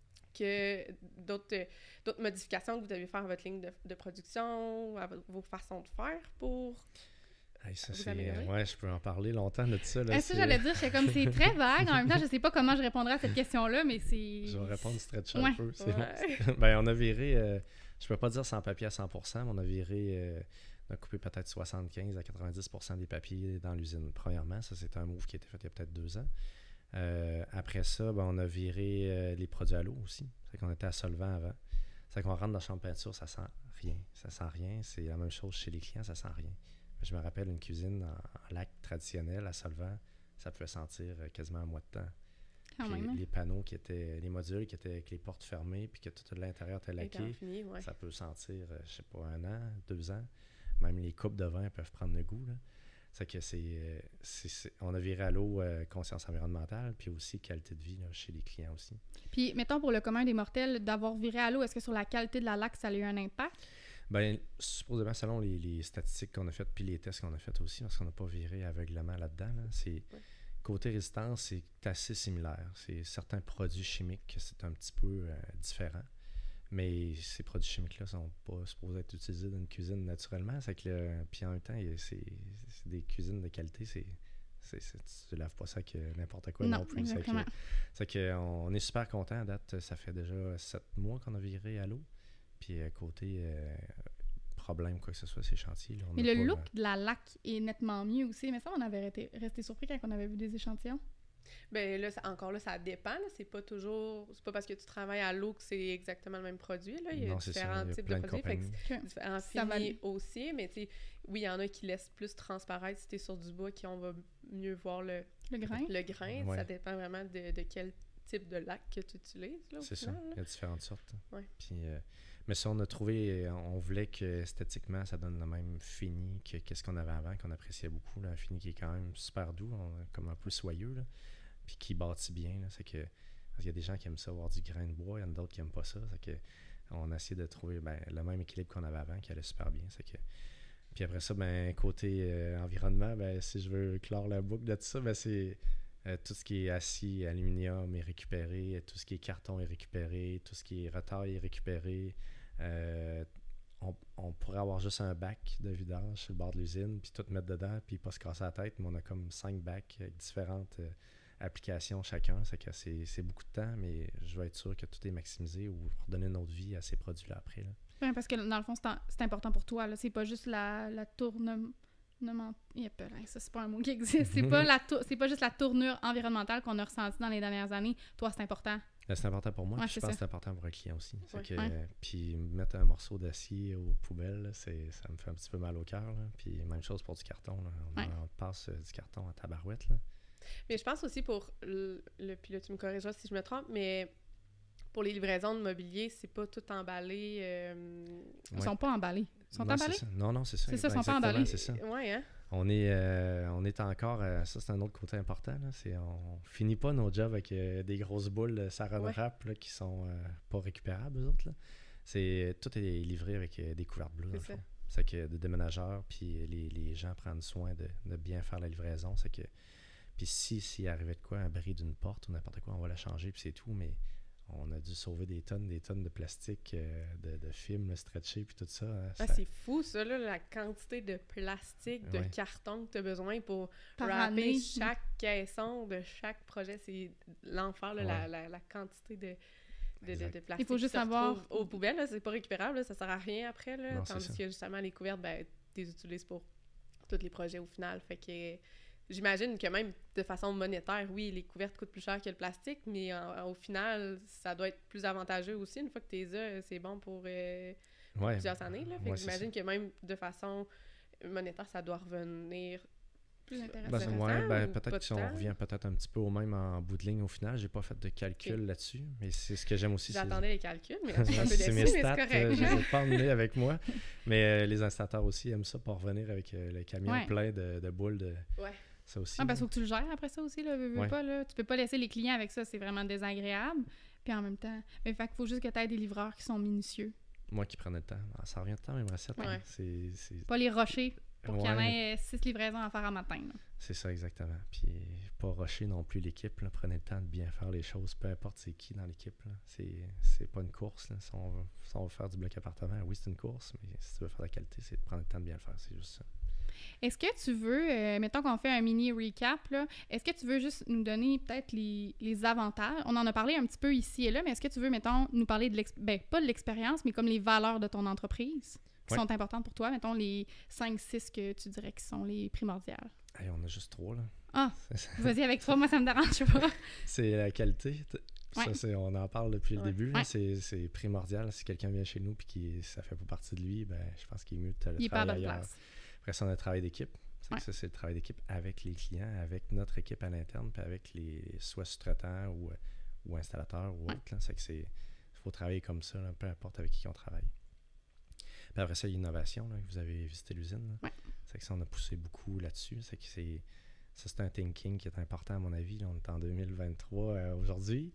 Speaker 2: que d'autres, euh, d'autres modifications que vous devez faire à votre ligne de, de production, à vos façons de faire pour...
Speaker 3: Hey, ça,
Speaker 2: Vous
Speaker 3: c'est,
Speaker 2: améliorez?
Speaker 3: ouais, je peux en parler longtemps de ça. Là,
Speaker 1: Est-ce que
Speaker 3: c'est-
Speaker 1: j'allais dire, c'est comme, c'est très vague. En même temps, je sais pas comment je répondrai à cette question-là, mais c'est...
Speaker 3: Je vais répondre stretch
Speaker 1: Ouais.
Speaker 3: un peu. C'est
Speaker 2: Ouais.
Speaker 3: bon. Ben, on a viré, euh, je peux pas dire sans papier à cent pour cent, mais on a viré, euh, on a coupé peut-être soixante-quinze à quatre-vingt-dix pour cent des papiers dans l'usine. Premièrement, ça, c'est un move qui a été fait il y a peut-être deux ans. Euh, après ça, ben, on a viré euh, les produits à l'eau aussi. C'est qu'on était à solvant avant. C'est qu'on rentre dans la chambre de peinture, ça sent rien. Ça sent rien. C'est la même chose chez les clients, ça sent rien. Je me rappelle une cuisine en, en lac traditionnel à solvant, ça pouvait sentir euh, quasiment un mois de temps.
Speaker 1: Quand
Speaker 3: Puis
Speaker 1: même, hein.
Speaker 3: les panneaux qui étaient, les modules qui étaient avec les portes fermées, puis que tout l'intérieur était
Speaker 2: Étant
Speaker 3: laqué,
Speaker 2: fini, ouais.
Speaker 3: ça peut sentir, euh, je sais pas, un an, deux ans. Même les coupes de vin peuvent prendre le goût. Là. C'est que c'est, euh, c'est, c'est- on a viré à l'eau euh, conscience environnementale, puis aussi qualité de vie là, chez les clients aussi.
Speaker 1: Puis, mettons, pour le commun des mortels, d'avoir viré à l'eau, est-ce que sur la qualité de la laque, ça a eu un impact?
Speaker 3: Ben, supposément, selon les, les statistiques qu'on a faites, puis les tests qu'on a fait aussi, parce qu'on n'a pas viré aveuglement là-dedans, là, c'est
Speaker 2: Ouais.
Speaker 3: côté résistance, c'est assez similaire. C'est certains produits chimiques que c'est un petit peu euh, différent. Mais ces produits chimiques-là sont pas supposés être utilisés dans une cuisine naturellement. C'est que le- puis en même temps, il y a- c'est, c'est des cuisines de qualité, c'est, c'est, c'est- tu laves pas ça avec n'importe quoi non,
Speaker 1: Non,
Speaker 3: plus. C'est que,
Speaker 1: exactement.
Speaker 3: c'est que on est super content à date. Ça fait déjà sept mois qu'on a viré à l'eau. Puis à côté euh, problème, quoi que ce soit, ces chantiers. Là, on
Speaker 1: Mais
Speaker 3: n'a
Speaker 1: le
Speaker 3: pas,
Speaker 1: look
Speaker 3: euh,
Speaker 1: de la laque est nettement mieux aussi. Mais ça, on avait été, resté surpris quand on avait vu des échantillons.
Speaker 2: Ben là, ça- encore là, ça dépend. Là. C'est pas toujours... C'est pas parce que tu travailles à l'eau que c'est exactement le même produit. Là. Il y a
Speaker 3: non, c'est ça,
Speaker 2: différents
Speaker 3: il y a
Speaker 2: types
Speaker 3: plein
Speaker 2: de
Speaker 3: de
Speaker 2: produits. Fait que
Speaker 3: compagnies.
Speaker 1: Que-
Speaker 2: c'est différents
Speaker 1: Ça va
Speaker 2: finis
Speaker 1: aller.
Speaker 2: aussi. Mais tu sais, oui, il y en a qui laissent plus transparaître si t'es sur du bois, qui on va mieux voir le,
Speaker 1: Le grain.
Speaker 2: le grain.
Speaker 3: Ouais.
Speaker 2: Ça dépend vraiment de, de quel type de lac que tu utilises. Là, au
Speaker 3: C'est ça,
Speaker 2: final, là.
Speaker 3: il y a différentes sortes.
Speaker 2: Ouais.
Speaker 3: Puis, euh, mais ça, on a trouvé, on voulait que esthétiquement, ça donne le même fini que qu'est-ce qu'on avait avant, qu'on appréciait beaucoup. Là, un fini qui est quand même super doux, on- comme un peu soyeux, là, puis qui bâtit bien. Là, c'est que, parce qu'il y a des gens qui aiment ça, avoir du grain de bois, il y en a d'autres qui n'aiment pas ça. C'est que, on a essayé de trouver ben, le même équilibre qu'on avait avant, qui allait super bien. C'est que, puis après ça, ben, côté euh, environnement, ben, si je veux clore la boucle de tout ça, ben, c'est Euh, tout ce qui est acier, aluminium est récupéré, tout ce qui est carton est récupéré, tout ce qui est retail est récupéré. Euh, on, on pourrait avoir juste un bac de vidange sur le bord de l'usine, puis tout mettre dedans, puis pas se casser la tête, mais on a comme cinq bacs avec différentes euh, applications chacun. C'est que c'est, c'est beaucoup de temps, mais je veux être sûr que tout est maximisé ou redonner une autre vie à ces produits-là après. Là.
Speaker 1: Ouais, parce que dans le fond, c'est, en, c'est important pour toi. Là. C'est pas juste la, la tourne... Non, non, il pas, ça c'est pas un mot qui existe. C'est pas la tour, c'est pas juste la tournure environnementale qu'on a ressentie dans les dernières années. Toi, c'est important.
Speaker 3: C'est important pour moi,
Speaker 1: ouais,
Speaker 3: je pense ça. que c'est important pour un client aussi.
Speaker 1: Ouais.
Speaker 3: Que,
Speaker 1: ouais.
Speaker 3: euh, puis mettre un morceau d'acier aux poubelles, là, c'est, ça me fait un petit peu mal au cœur. Là. Puis même chose pour du carton. Là. On,
Speaker 1: ouais.
Speaker 3: on passe euh, du carton à tabarouette. Là.
Speaker 2: Mais je pense aussi pour le, le puis là tu me corrigeras si je me trompe, mais pour les livraisons de mobilier, c'est pas tout emballé. Euh...
Speaker 1: Ils ouais. sont pas emballés. Ils sont
Speaker 3: non,
Speaker 1: emballés?
Speaker 3: Non, non, c'est ça.
Speaker 1: C'est ça, ils
Speaker 3: ben,
Speaker 1: sont pas emballés.
Speaker 3: C'est ça.
Speaker 2: Ouais, hein?
Speaker 3: On est, euh, on est encore... Euh, ça, c'est un autre côté important. Là, c'est, on finit pas nos jobs avec euh, des grosses boules euh, Saran Wrap là, qui sont euh, pas récupérables, eux autres. Là. C'est, tout est livré avec euh, des couvertes bleues. C'est ça. C'est que des déménageurs, puis les, les gens prennent soin de, de bien faire la livraison. C'est que... Puis si, s'il arrivait de quoi, un bris d'une porte ou n'importe quoi, on va la changer, puis c'est tout, mais... On a dû sauver des tonnes, des tonnes de plastique, euh, de, de film stretché, puis tout ça. Hein,
Speaker 2: ah,
Speaker 3: ça...
Speaker 2: C'est fou, ça, là, la quantité de plastique, de ouais. carton que tu as besoin pour
Speaker 1: Par
Speaker 2: wrapper
Speaker 1: année.
Speaker 2: chaque caisson de chaque projet. C'est l'enfer, là, ouais. la, la, la quantité de, de, de, de plastique.
Speaker 1: Il faut juste savoir.
Speaker 2: Aux poubelles, là, c'est pas récupérable, là, ça sert à rien après. Là,
Speaker 3: non,
Speaker 2: tandis que justement, les couvertes, ben, tu les utilises pour tous les projets au final. Fait que. J'imagine que même de façon monétaire, oui, les couvertes coûtent plus cher que le plastique, mais en, au final, ça doit être plus avantageux aussi. Une fois que tu les as, c'est bon pour, euh, pour ouais. plusieurs années. Là. Fait ouais, que j'imagine que même de façon monétaire, ça doit revenir plus intéressant.
Speaker 3: Ben, ouais, ben, peut-être que si on revient peut-être un petit peu au même en bout de ligne au final. J'ai pas fait de calcul okay. là-dessus, mais c'est ce que j'aime aussi.
Speaker 2: J'attendais
Speaker 3: c'est...
Speaker 2: les calculs, mais je suis un peu déçue, mais c'est correct.
Speaker 3: Euh, je les ai pas emmenés avec moi, mais euh, les installateurs aussi aiment ça pour revenir avec euh, le camion ouais. plein de, de boules de...
Speaker 2: Ouais.
Speaker 1: Ça aussi. Ah, parce qu'il faut que tu le gères après ça aussi, là, veux, veux ouais. pas, là. Tu peux pas laisser les clients avec ça, c'est vraiment désagréable. Puis en même temps, mais fait qu'il faut juste que tu aies des livreurs qui sont minutieux.
Speaker 3: Moi qui prenais le temps. Ah, ça revient de temps, même recette.
Speaker 2: Ouais.
Speaker 3: Hein. C'est, c'est...
Speaker 1: Pas les rusher pour ouais. qu'il y en ait six livraisons à faire en matin. Là.
Speaker 3: C'est ça, exactement. Puis pas rusher non plus l'équipe. Là. Prenez le temps de bien faire les choses, peu importe c'est qui dans l'équipe. Là. C'est, c'est pas une course. Là. Si, on veut, si on veut faire du bloc appartement, oui, c'est une course, mais si tu veux faire de la qualité, c'est de prendre le temps de bien le faire. C'est juste ça.
Speaker 1: Est-ce que tu veux, euh, mettons qu'on fait un mini recap, là, est-ce que tu veux juste nous donner peut-être les, les avantages? On en a parlé un petit peu ici et là, mais est-ce que tu veux, mettons, nous parler de l'expérience, ben, pas de l'expérience, mais comme les valeurs de ton entreprise qui ouais. sont importantes pour toi, mettons les cinq six que tu dirais qui sont les primordiales?
Speaker 3: Hey, on a juste trois, là.
Speaker 1: Ah, vas-y avec trois, moi ça me dérange pas.
Speaker 3: C'est la qualité. Ça, ouais. c'est, on en parle depuis ouais. le début.
Speaker 1: Ouais.
Speaker 3: C'est, c'est primordial. Si quelqu'un vient chez nous et que ça fait pas partie de lui, ben, je pense qu'il est mieux de te le
Speaker 1: il
Speaker 3: travailler
Speaker 1: ailleurs.
Speaker 3: Place. Après ça, on a le travail d'équipe. C'est ouais. que ça, c'est le travail d'équipe avec les clients, avec notre équipe à l'interne, puis avec les soit sous-traitants ou, ou installateurs ou autres. Ouais. C'est que c'est il faut travailler comme ça, là, peu importe avec qui on travaille. Puis après ça, l'innovation, là, vous avez visité l'usine.
Speaker 1: Ouais.
Speaker 3: C'est que ça, on a poussé beaucoup là-dessus. C'est que c'est, ça, c'est un thinking qui est important à mon avis. Là, on est en deux mille vingt-trois euh, aujourd'hui.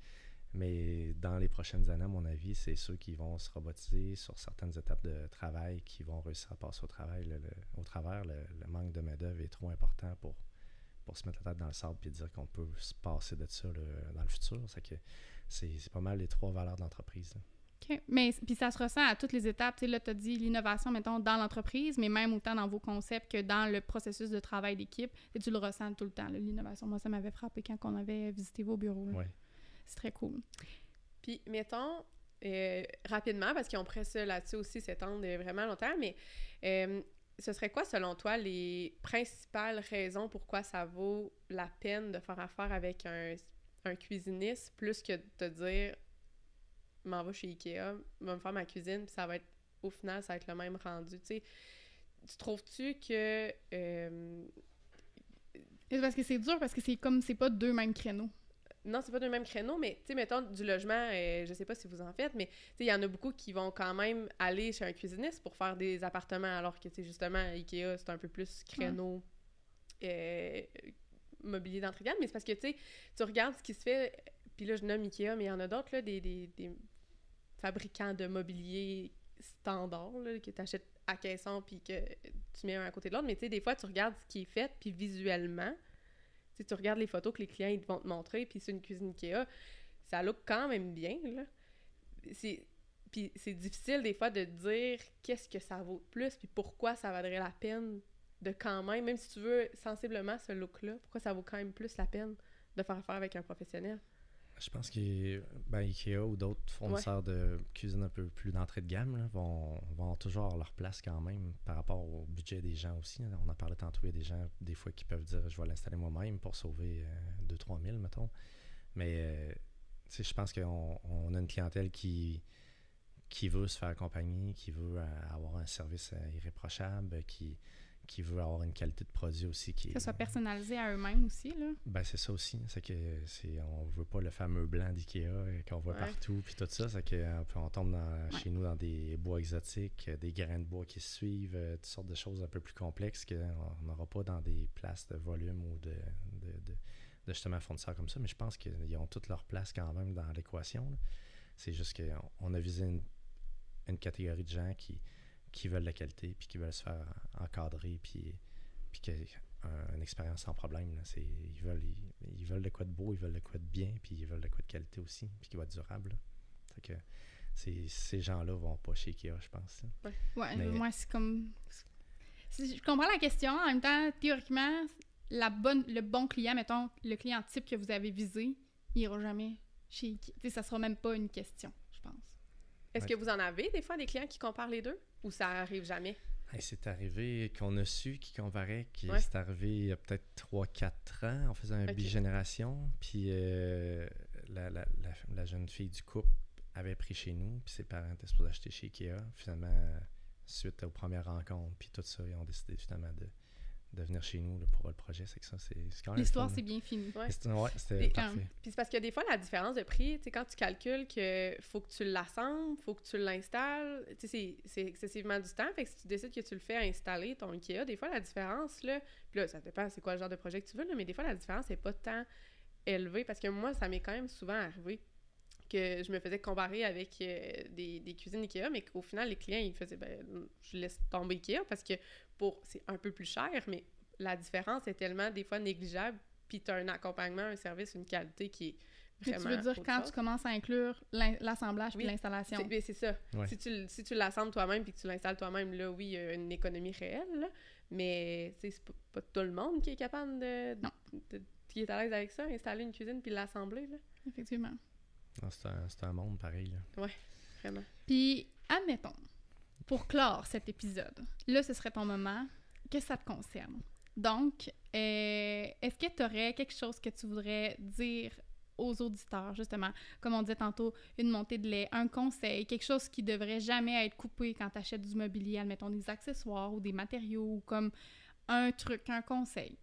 Speaker 3: Mais dans les prochaines années, à mon avis, c'est ceux qui vont se robotiser sur certaines étapes de travail qui vont réussir à passer au travail. Le, le, au travers, le, le manque de main-d'œuvre est trop important pour, pour se mettre la tête dans le sable et dire qu'on peut se passer de ça là, dans le futur. C'est que c'est, c'est pas mal les trois valeurs de l'entreprise. Là.
Speaker 1: OK. Mais puis ça se ressent à toutes les étapes. Tu sais, là, tu as dit l'innovation, mettons, dans l'entreprise, mais même autant dans vos concepts que dans le processus de travail d'équipe. Et tu le ressens tout le temps, là, l'innovation. Moi, ça m'avait frappé quand on avait visité vos bureaux.
Speaker 3: Oui.
Speaker 1: C'est très cool.
Speaker 2: Puis, mettons, euh, rapidement, parce qu'on pourrait ça là-dessus aussi s'étendre vraiment longtemps, mais euh, ce serait quoi, selon toi, les principales raisons pourquoi ça vaut la peine de faire affaire avec un, un cuisiniste, plus que de te dire « m'en va chez Ikea, va me faire ma cuisine, puis ça va être, au final, ça va être le même rendu. » Tu sais, tu trouves-tu que... Euh...
Speaker 1: C'est parce que c'est dur, parce que c'est comme, c'est pas deux mêmes créneaux.
Speaker 2: Non, c'est pas le même créneau, mais tu sais, mettons, du logement, euh, je sais pas si vous en faites, mais tu sais, il y en a beaucoup qui vont quand même aller chez un cuisiniste pour faire des appartements, alors que, tu sais, justement, Ikea, c'est un peu plus créneau euh, mobilier d'entrée-de-gamme, mais c'est parce que, tu sais, tu regardes ce qui se fait, puis là, je nomme Ikea, mais il y en a d'autres, là, des, des, des fabricants de mobilier standard, là, que tu achètes à caisson, puis que tu mets un à côté de l'autre, mais tu sais, des fois, tu regardes ce qui est fait, puis visuellement, Si tu regardes les photos que les clients ils vont te montrer, puis c'est une cuisine Ikea, ça look quand même bien, là. C'est... Puis c'est difficile des fois de dire qu'est-ce que ça vaut de plus, puis pourquoi ça vaudrait la peine de quand même, même si tu veux sensiblement ce look-là, pourquoi ça vaut quand même plus la peine de faire affaire avec un professionnel?
Speaker 3: Je pense que ben, Ikea ou d'autres fournisseurs ouais. de cuisine un peu plus d'entrée de gamme là, vont, vont toujours avoir leur place quand même par rapport au budget des gens aussi. On en parlait tantôt, il y a des gens des fois qui peuvent dire je vais l'installer moi-même pour sauver euh, deux à trois mille, mettons. Mais euh, je pense qu'on on a une clientèle qui... qui veut se faire accompagner, qui veut euh, avoir un service euh, irréprochable, qui, qui veut avoir une qualité de produit aussi qui...
Speaker 1: Que ça soit personnalisé à eux-mêmes aussi, là.
Speaker 3: Ben c'est ça aussi, c'est que c'est on veut pas le fameux blanc d'Ikea euh, qu'on voit ouais. partout, puis tout ça, c'est qu'on on tombe dans, ouais. chez nous dans des bois exotiques, des grains de bois qui se suivent, euh, toutes sortes de choses un peu plus complexes qu'on n'aura pas dans des places de volume ou de, de, de, de justement fournisseurs comme ça, mais je pense qu'ils ont toute leur place quand même dans l'équation, là. C'est juste qu'on on a visé une une catégorie de gens qui, qui veulent la qualité puis qui veulent se faire encadrer puis, puis qui ont une expérience sans problème. Là. C'est, ils, veulent, ils, ils veulent de quoi de beau, ils veulent de quoi de bien puis ils veulent de quoi de qualité aussi puis qui va être durable. Là. Fait que c'est, ces gens-là vont pas chez Ikea, je pense.
Speaker 1: Là. Ouais, mais, moi, c'est comme... C'est, je comprends la question. En même temps, théoriquement, la bonne, le bon client, mettons, le client type que vous avez visé, il ira jamais chez Ikea. T'sais, ça sera même pas une question, je pense.
Speaker 2: Est-ce
Speaker 3: ouais.
Speaker 2: que vous en avez, des fois, des clients qui comparent les deux? Ou ça arrive jamais?
Speaker 3: Hey, c'est arrivé qu'on a su qui comparait, qui
Speaker 2: ouais.
Speaker 3: c'est arrivé il y a peut-être trois quatre ans. On faisait un okay. bigénération, puis euh, la, la, la, la jeune fille du couple avait pris chez nous, puis ses parents étaient supposés acheter chez Ikea. Finalement, suite aux premières rencontres, puis tout ça, ils ont décidé finalement de... de venir chez nous là, pour le projet, c'est que ça, c'est, c'est quand même
Speaker 1: l'histoire,
Speaker 3: fun,
Speaker 1: c'est bien fini.
Speaker 3: Ouais, c'était, ouais, c'était
Speaker 2: et,
Speaker 3: parfait.
Speaker 2: Puis c'est parce que des fois, la différence de prix, tu sais, quand tu calcules que faut que tu l'assembles, faut que tu l'installes, tu sais, c'est, c'est excessivement du temps, fait que si tu décides que tu le fais installer, ton Ikea, des fois, la différence, là, puis là, ça dépend c'est quoi le genre de projet que tu veux, là, mais des fois, la différence n'est pas tant élevée, parce que moi, ça m'est quand même souvent arrivé que je me faisais comparer avec euh, des, des cuisines Ikea, mais qu'au final, les clients, ils faisaient, ben, je laisse tomber Ikea, parce que pour c'est un peu plus cher, mais la différence est tellement, des fois, négligeable, puis tu as un accompagnement, un service, une qualité qui est vraiment...
Speaker 1: Tu veux dire quand chose. Tu commences à inclure l'assemblage puis oui, l'installation.
Speaker 2: C'est, ben, c'est ça.
Speaker 3: Ouais.
Speaker 2: Si tu, si tu l'assembles toi-même puis que tu l'installes toi-même, là, oui, il y a une économie réelle, là, mais c'est pas, pas tout le monde qui est capable de, de, de... qui est à l'aise avec ça, installer une cuisine puis l'assembler, là.
Speaker 1: Effectivement.
Speaker 3: Non, c'est, un, c'est un monde pareil, là.
Speaker 2: Ouais, vraiment.
Speaker 1: Puis, admettons, pour clore cet épisode, là, ce serait ton moment que ça te concerne. Donc, euh, est-ce que tu aurais quelque chose que tu voudrais dire aux auditeurs, justement, comme on disait tantôt, une montée de lait, un conseil, quelque chose qui devrait jamais être coupé quand tu achètes du mobilier, admettons des accessoires ou des matériaux, ou comme un truc, un conseil?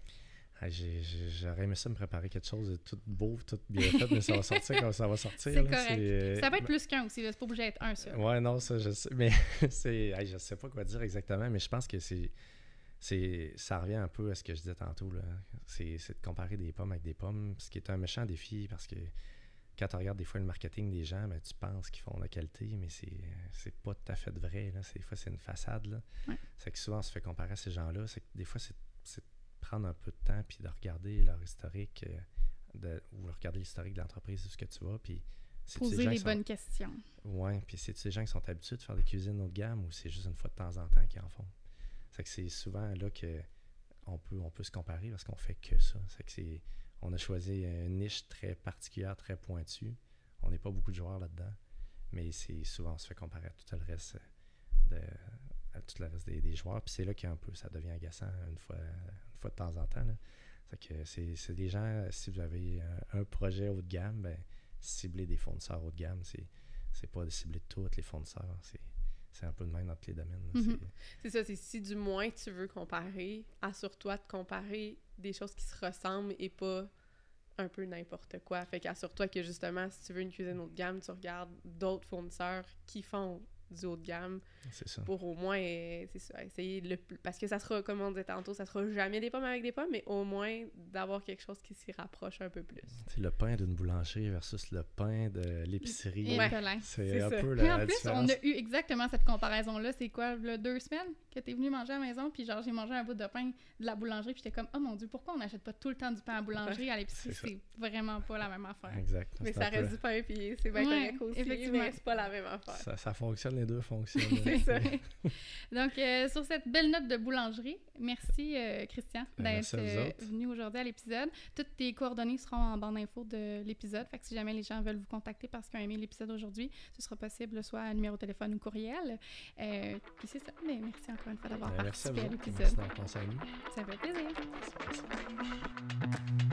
Speaker 3: Ah, j'ai, j'ai, j'aurais aimé ça me préparer quelque chose de tout beau, tout bien fait, mais ça va sortir comme ça va sortir.
Speaker 1: C'est
Speaker 3: là,
Speaker 1: correct.
Speaker 3: C'est...
Speaker 1: Ça peut être plus qu'un aussi, là, c'est pas obligé d'être un seul.
Speaker 3: Ouais, non, ça, je sais, mais c'est... Hey, je sais pas quoi dire exactement, mais je pense que c'est... C'est, ça revient un peu à ce que je disais tantôt, là. C'est, c'est de comparer des pommes avec des pommes, ce qui est un méchant défi, parce que quand tu regardes des fois le marketing des gens, ben, tu penses qu'ils font de la qualité, mais c'est, c'est pas tout à fait vrai, là. C'est, des fois, c'est une façade, là.
Speaker 1: Ouais.
Speaker 3: C'est que souvent, on se fait comparer à ces gens-là. C'est que des fois, c'est, c'est de prendre un peu de temps puis de regarder leur historique, euh, de, ou regarder l'historique de l'entreprise, de ce que tu vas, puis...
Speaker 1: Poser les bonnes sont... questions.
Speaker 3: Oui, puis c'est-tu ces gens qui sont habitués de faire des cuisines haut de gamme ou c'est juste une fois de temps en temps qu'ils en font? C'est que c'est souvent là qu'on peut, on peut se comparer parce qu'on fait que ça. C'est que c'est, on a choisi une niche très particulière, très pointue. On n'est pas beaucoup de joueurs là-dedans, mais c'est souvent on se fait comparer à tout le reste, de, à tout le reste des, des joueurs. Puis c'est là qu'un peu ça devient agaçant une fois, une fois de temps en temps. Là. C'est que c'est, c'est des gens, si vous avez un, un projet haut de gamme, ben, cibler des fournisseurs haut de gamme, c'est, c'est pas de cibler tous les fournisseurs. C'est, C'est un peu de même dans tous les domaines.
Speaker 2: Mm-hmm. C'est... c'est ça, c'est si du moins tu veux comparer, assure-toi de comparer des choses qui se ressemblent et pas un peu n'importe quoi. Fait qu'assure-toi que justement, si tu veux une cuisine haut de gamme, tu regardes d'autres fournisseurs qui font du haut de gamme.
Speaker 3: C'est ça.
Speaker 2: Pour au moins, euh, c'est ça, essayer le plus... Parce que ça sera, comme on disait tantôt, ça sera jamais des pommes avec des pommes, mais au moins d'avoir quelque chose qui s'y rapproche un peu plus.
Speaker 3: C'est le pain d'une boulangerie versus le pain de l'épicerie.
Speaker 1: Ouais.
Speaker 3: C'est,
Speaker 2: c'est
Speaker 3: un
Speaker 2: ça.
Speaker 3: peu la,
Speaker 1: et en
Speaker 3: la
Speaker 1: plus,
Speaker 3: différence.
Speaker 1: on a eu exactement cette comparaison-là. C'est quoi, là, deux semaines? que t'es venu manger à la maison, puis genre, j'ai mangé un bout de pain de la boulangerie, puis j'étais comme, oh mon Dieu, pourquoi on n'achète pas tout le temps du pain à la boulangerie à l'épicerie? C'est, c'est vraiment pas la même affaire.
Speaker 3: Exact.
Speaker 2: Mais
Speaker 3: c'est
Speaker 2: ça
Speaker 3: un
Speaker 2: reste
Speaker 3: peu-
Speaker 2: du pain, puis c'est bien
Speaker 1: Ouais,
Speaker 2: correct aussi,
Speaker 1: effectivement.
Speaker 2: mais c'est pas la même affaire.
Speaker 3: Ça, ça fonctionne, les deux fonctionnent.
Speaker 2: C'est ça.
Speaker 1: Donc, euh, sur cette belle note de boulangerie, merci euh, Christian
Speaker 3: Ben,
Speaker 1: d'être
Speaker 3: merci à vous
Speaker 1: euh,
Speaker 3: autres.
Speaker 1: venu aujourd'hui à l'épisode. Toutes tes coordonnées seront en bande info de l'épisode. Fait que si jamais les gens veulent vous contacter parce qu'ils ont aimé l'épisode aujourd'hui, ce sera possible soit à numéro de téléphone ou courriel. Euh, puis c'est ça. Mais merci encore une fois d'avoir
Speaker 3: Ben, merci à
Speaker 1: participé à
Speaker 3: vous.
Speaker 1: l'épisode.
Speaker 3: Merci d'avoir pensé à nous.
Speaker 1: Ça fait plaisir.
Speaker 3: Merci, merci.